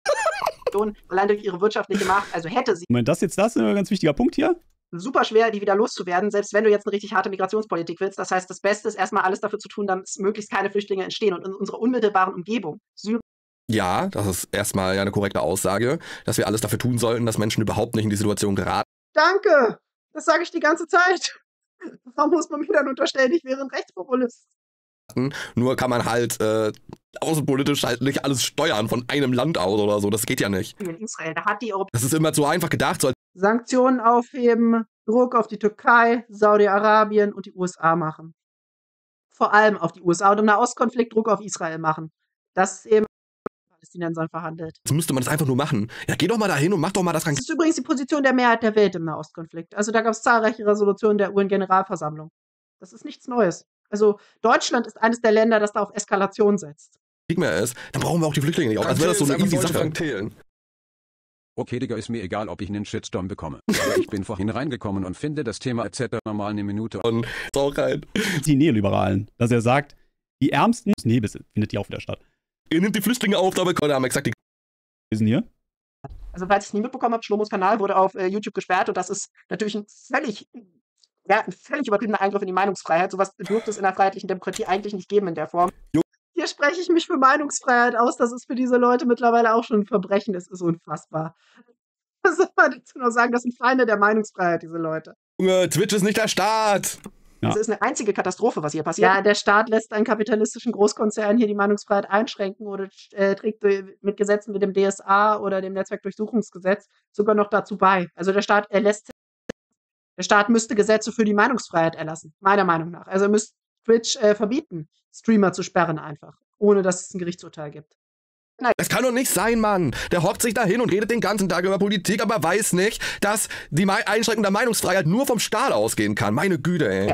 Allein durch ihre wirtschaftliche Macht, also hätte sie Moment, das jetzt das ist ein ganz wichtiger Punkt hier. super schwer, die wieder loszuwerden, selbst wenn du jetzt eine richtig harte Migrationspolitik willst. Das heißt, das Beste ist erstmal alles dafür zu tun, dass möglichst keine Flüchtlinge entstehen. Und in unserer unmittelbaren Umgebung, Syrien, Ja, das ist erstmal ja eine korrekte Aussage, dass wir alles dafür tun sollten, dass Menschen überhaupt nicht in die Situation geraten. danke! Das sage ich die ganze Zeit. Warum muss man mir dann unterstellen, ich wäre ein Rechtspopulist? Nur kann man halt äh, außenpolitisch halt nicht alles steuern von einem Land aus oder so. Das geht ja nicht. In Israel, da hat die Europäische Das ist immer zu einfach gedacht. So als Sanktionen aufheben, Druck auf die Türkei, Saudi-Arabien und die U S A machen. Vor allem auf die U S A und im Nahostkonflikt Druck auf Israel machen. Das ist eben mit Palästinensern verhandelt. Jetzt müsste man das einfach nur machen. Ja, geh doch mal dahin und mach doch mal das. Das ist übrigens die Position der Mehrheit der Welt im Nahostkonflikt. Also da gab es zahlreiche Resolutionen der U N-Generalversammlung. Das ist nichts Neues. Also Deutschland ist eines der Länder, das da auf Eskalation setzt. Krieg mehr ist, dann brauchen wir auch die Flüchtlinge nicht. Als wäre das so eine easy Sache. Okay, Digga, ist mir egal, ob ich einen Shitstorm bekomme. Aber ich bin vorhin reingekommen und finde das Thema et cetera normal eine Minute. Und ist auch rein. Die Neoliberalen. Dass er sagt, die Ärmsten, nee, bis findet die auch wieder statt. Ihr nehmt die Flüchtlinge auf, dabei haben wir exakt die. Wir sind hier. Also falls ich es nie mitbekommen habe, Schlomos Kanal wurde auf äh, YouTube gesperrt und das ist natürlich ein völlig, ja, ein völlig übertriebener Eingriff in die Meinungsfreiheit. Sowas dürfte es in einer freiheitlichen Demokratie eigentlich nicht geben in der Form. Jo. Hier spreche ich mich für Meinungsfreiheit aus. Das ist für diese Leute mittlerweile auch schon ein Verbrechen. Das ist unfassbar. Was soll man dazu noch sagen? Das sind Feinde der Meinungsfreiheit, diese Leute. Junge, Twitch ist nicht der Staat. Ja. Das ist eine einzige Katastrophe, was hier passiert. Ja, der Staat lässt einen kapitalistischen Großkonzern hier die Meinungsfreiheit einschränken oder äh, trägt mit Gesetzen wie dem D S A oder dem Netzwerkdurchsuchungsgesetz sogar noch dazu bei. Also der Staat erlässt, der Staat müsste Gesetze für die Meinungsfreiheit erlassen, meiner Meinung nach. Also er müsste Twitch äh, verbieten, Streamer zu sperren einfach, ohne dass es ein Gerichtsurteil gibt. Das kann doch nicht sein, Mann. Der hockt sich da hin und redet den ganzen Tag über Politik, aber weiß nicht, dass die Mei- Einschränkung der Meinungsfreiheit nur vom Staat ausgehen kann. Meine Güte, ey.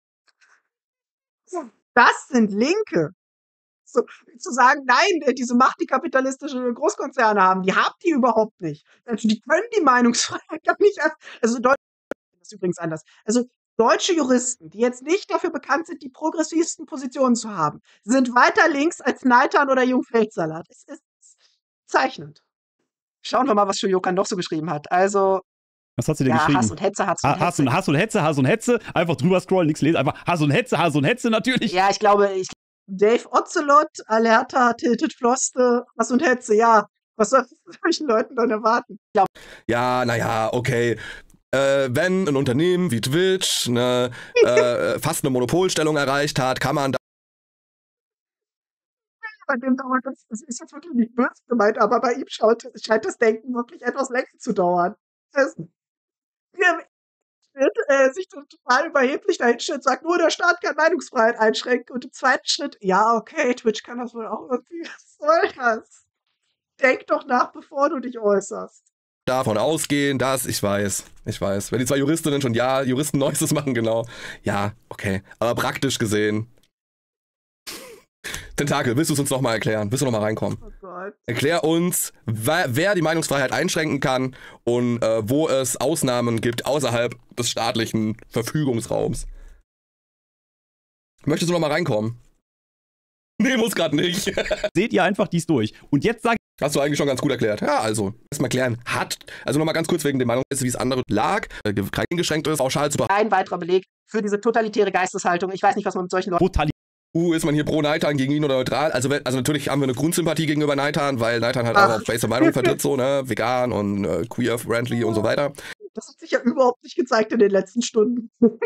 Ja. Das sind Linke. So, zu sagen, nein, äh, diese Macht, die kapitalistische Großkonzerne haben, die haben die überhaupt nicht. Also die können die Meinungsfreiheit gar nicht. erst- Also Deutsche das ist übrigens anders. Also deutsche Juristen, die jetzt nicht dafür bekannt sind, die progressivsten Positionen zu haben, sind weiter links als Neitan oder Jungfeldsalat. Es ist zeichnend. Schauen wir mal, was Shuyokan noch so geschrieben hat. Also, Was hat sie denn ja, geschrieben? Hass und Hetze, Hass und Ha- Hass Hetze. und, Hass und Hetze, Hass und Hetze. Einfach drüber scrollen, nichts lesen. Einfach Hass und Hetze, Hass und Hetze natürlich. Ja, ich glaube, ich, Dave Ocelot, Alerta, Tilted Floste, Hass und Hetze, ja. Was soll ich von solchen Leuten dann erwarten? Ich glaube, Ja, naja, okay. Äh, wenn ein Unternehmen wie Twitch ne, äh, fast eine Monopolstellung erreicht hat, kann man da bei dem dauert das, das ist jetzt wirklich nicht böse gemeint, aber bei ihm schaut, scheint das Denken wirklich etwas länger zu dauern. Das, wir, Schritt, äh, sich total überheblich dahinstellt und sagt, nur der Staat kann Meinungsfreiheit einschränken. Und im zweiten Schritt, ja, okay, Twitch kann das wohl auch irgendwie. Was soll das? Denk doch nach, bevor du dich äußerst. davon ausgehen, dass, ich weiß, ich weiß, wenn die zwei Juristinnen schon, ja, Juristen Neues machen, genau. Ja, okay. Aber praktisch gesehen. Tentakel, willst du es uns nochmal erklären? Willst du nochmal reinkommen? Oh Gott. Erklär uns, wer, wer die Meinungsfreiheit einschränken kann und äh, wo es Ausnahmen gibt außerhalb des staatlichen Verfügungsraums. Möchtest du nochmal reinkommen? Nee, muss gerade nicht. Seht ihr einfach dies durch. Und jetzt sagt Hast du eigentlich schon ganz gut erklärt. Ja, also, erstmal klären, hat, also nochmal ganz kurz wegen der Meinung, wie es andere lag, äh, kein eingeschränkt ist, pauschal zu behandeln. Ein weiterer Beleg für diese totalitäre Geisteshaltung. Ich weiß nicht, was man mit solchen Leuten. total. Uh, ist man hier pro Neitan gegen ihn oder neutral? Also, wenn- also natürlich haben wir eine Grundsympathie gegenüber Neitan, weil Neitan halt Ach. auch auf base Meinung vertritt, so, ne, vegan und äh, queer-friendly und so weiter. Das hat sich ja überhaupt nicht gezeigt in den letzten Stunden.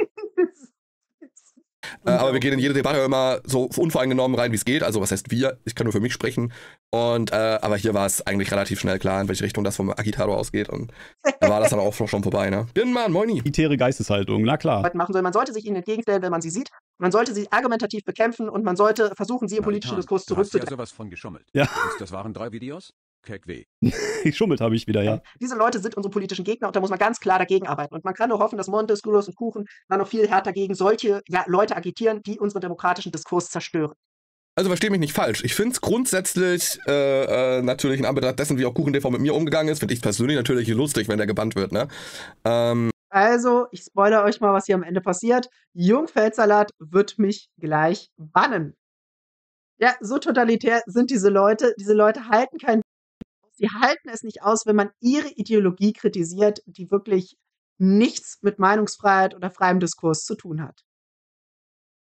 Äh, aber wir gehen in jede Debatte immer so unvoreingenommen rein, wie es geht. Also, was heißt wir? Ich kann nur für mich sprechen. Und, äh, aber hier war es eigentlich relativ schnell klar, in welche Richtung das vom Agitator ausgeht. Und da war das dann auch schon vorbei, ne? Birnenmann, moini. Totalitäre Geisteshaltung, na klar. Leuten machen soll. Man sollte sich ihnen entgegenstellen, wenn man sie sieht. Man sollte sie argumentativ bekämpfen und man sollte versuchen, sie im politischen Neitan, Diskurs du hast ja zurückzudrängen. sowas von geschummelt. Ja. Und das waren drei Videos? Keck weh. Geschummelt habe ich wieder, ja. Diese Leute sind unsere politischen Gegner und da muss man ganz klar dagegen arbeiten. Und man kann nur hoffen, dass Montes, Gulos und Kuchen dann noch viel härter gegen solche ja, Leute agitieren, die unseren demokratischen Diskurs zerstören. Also versteh mich nicht falsch. Ich finde es grundsätzlich äh, äh, natürlich in Anbetracht dessen, wie auch KuchenTV mit mir umgegangen ist, finde ich persönlich natürlich lustig, wenn der gebannt wird, ne? Ähm, Also, ich spoilere euch mal, was hier am Ende passiert. Jungfeldsalat wird mich gleich bannen. Ja, so totalitär sind diese Leute. Diese Leute halten kein Sie halten es nicht aus, wenn man ihre Ideologie kritisiert, die wirklich nichts mit Meinungsfreiheit oder freiem Diskurs zu tun hat.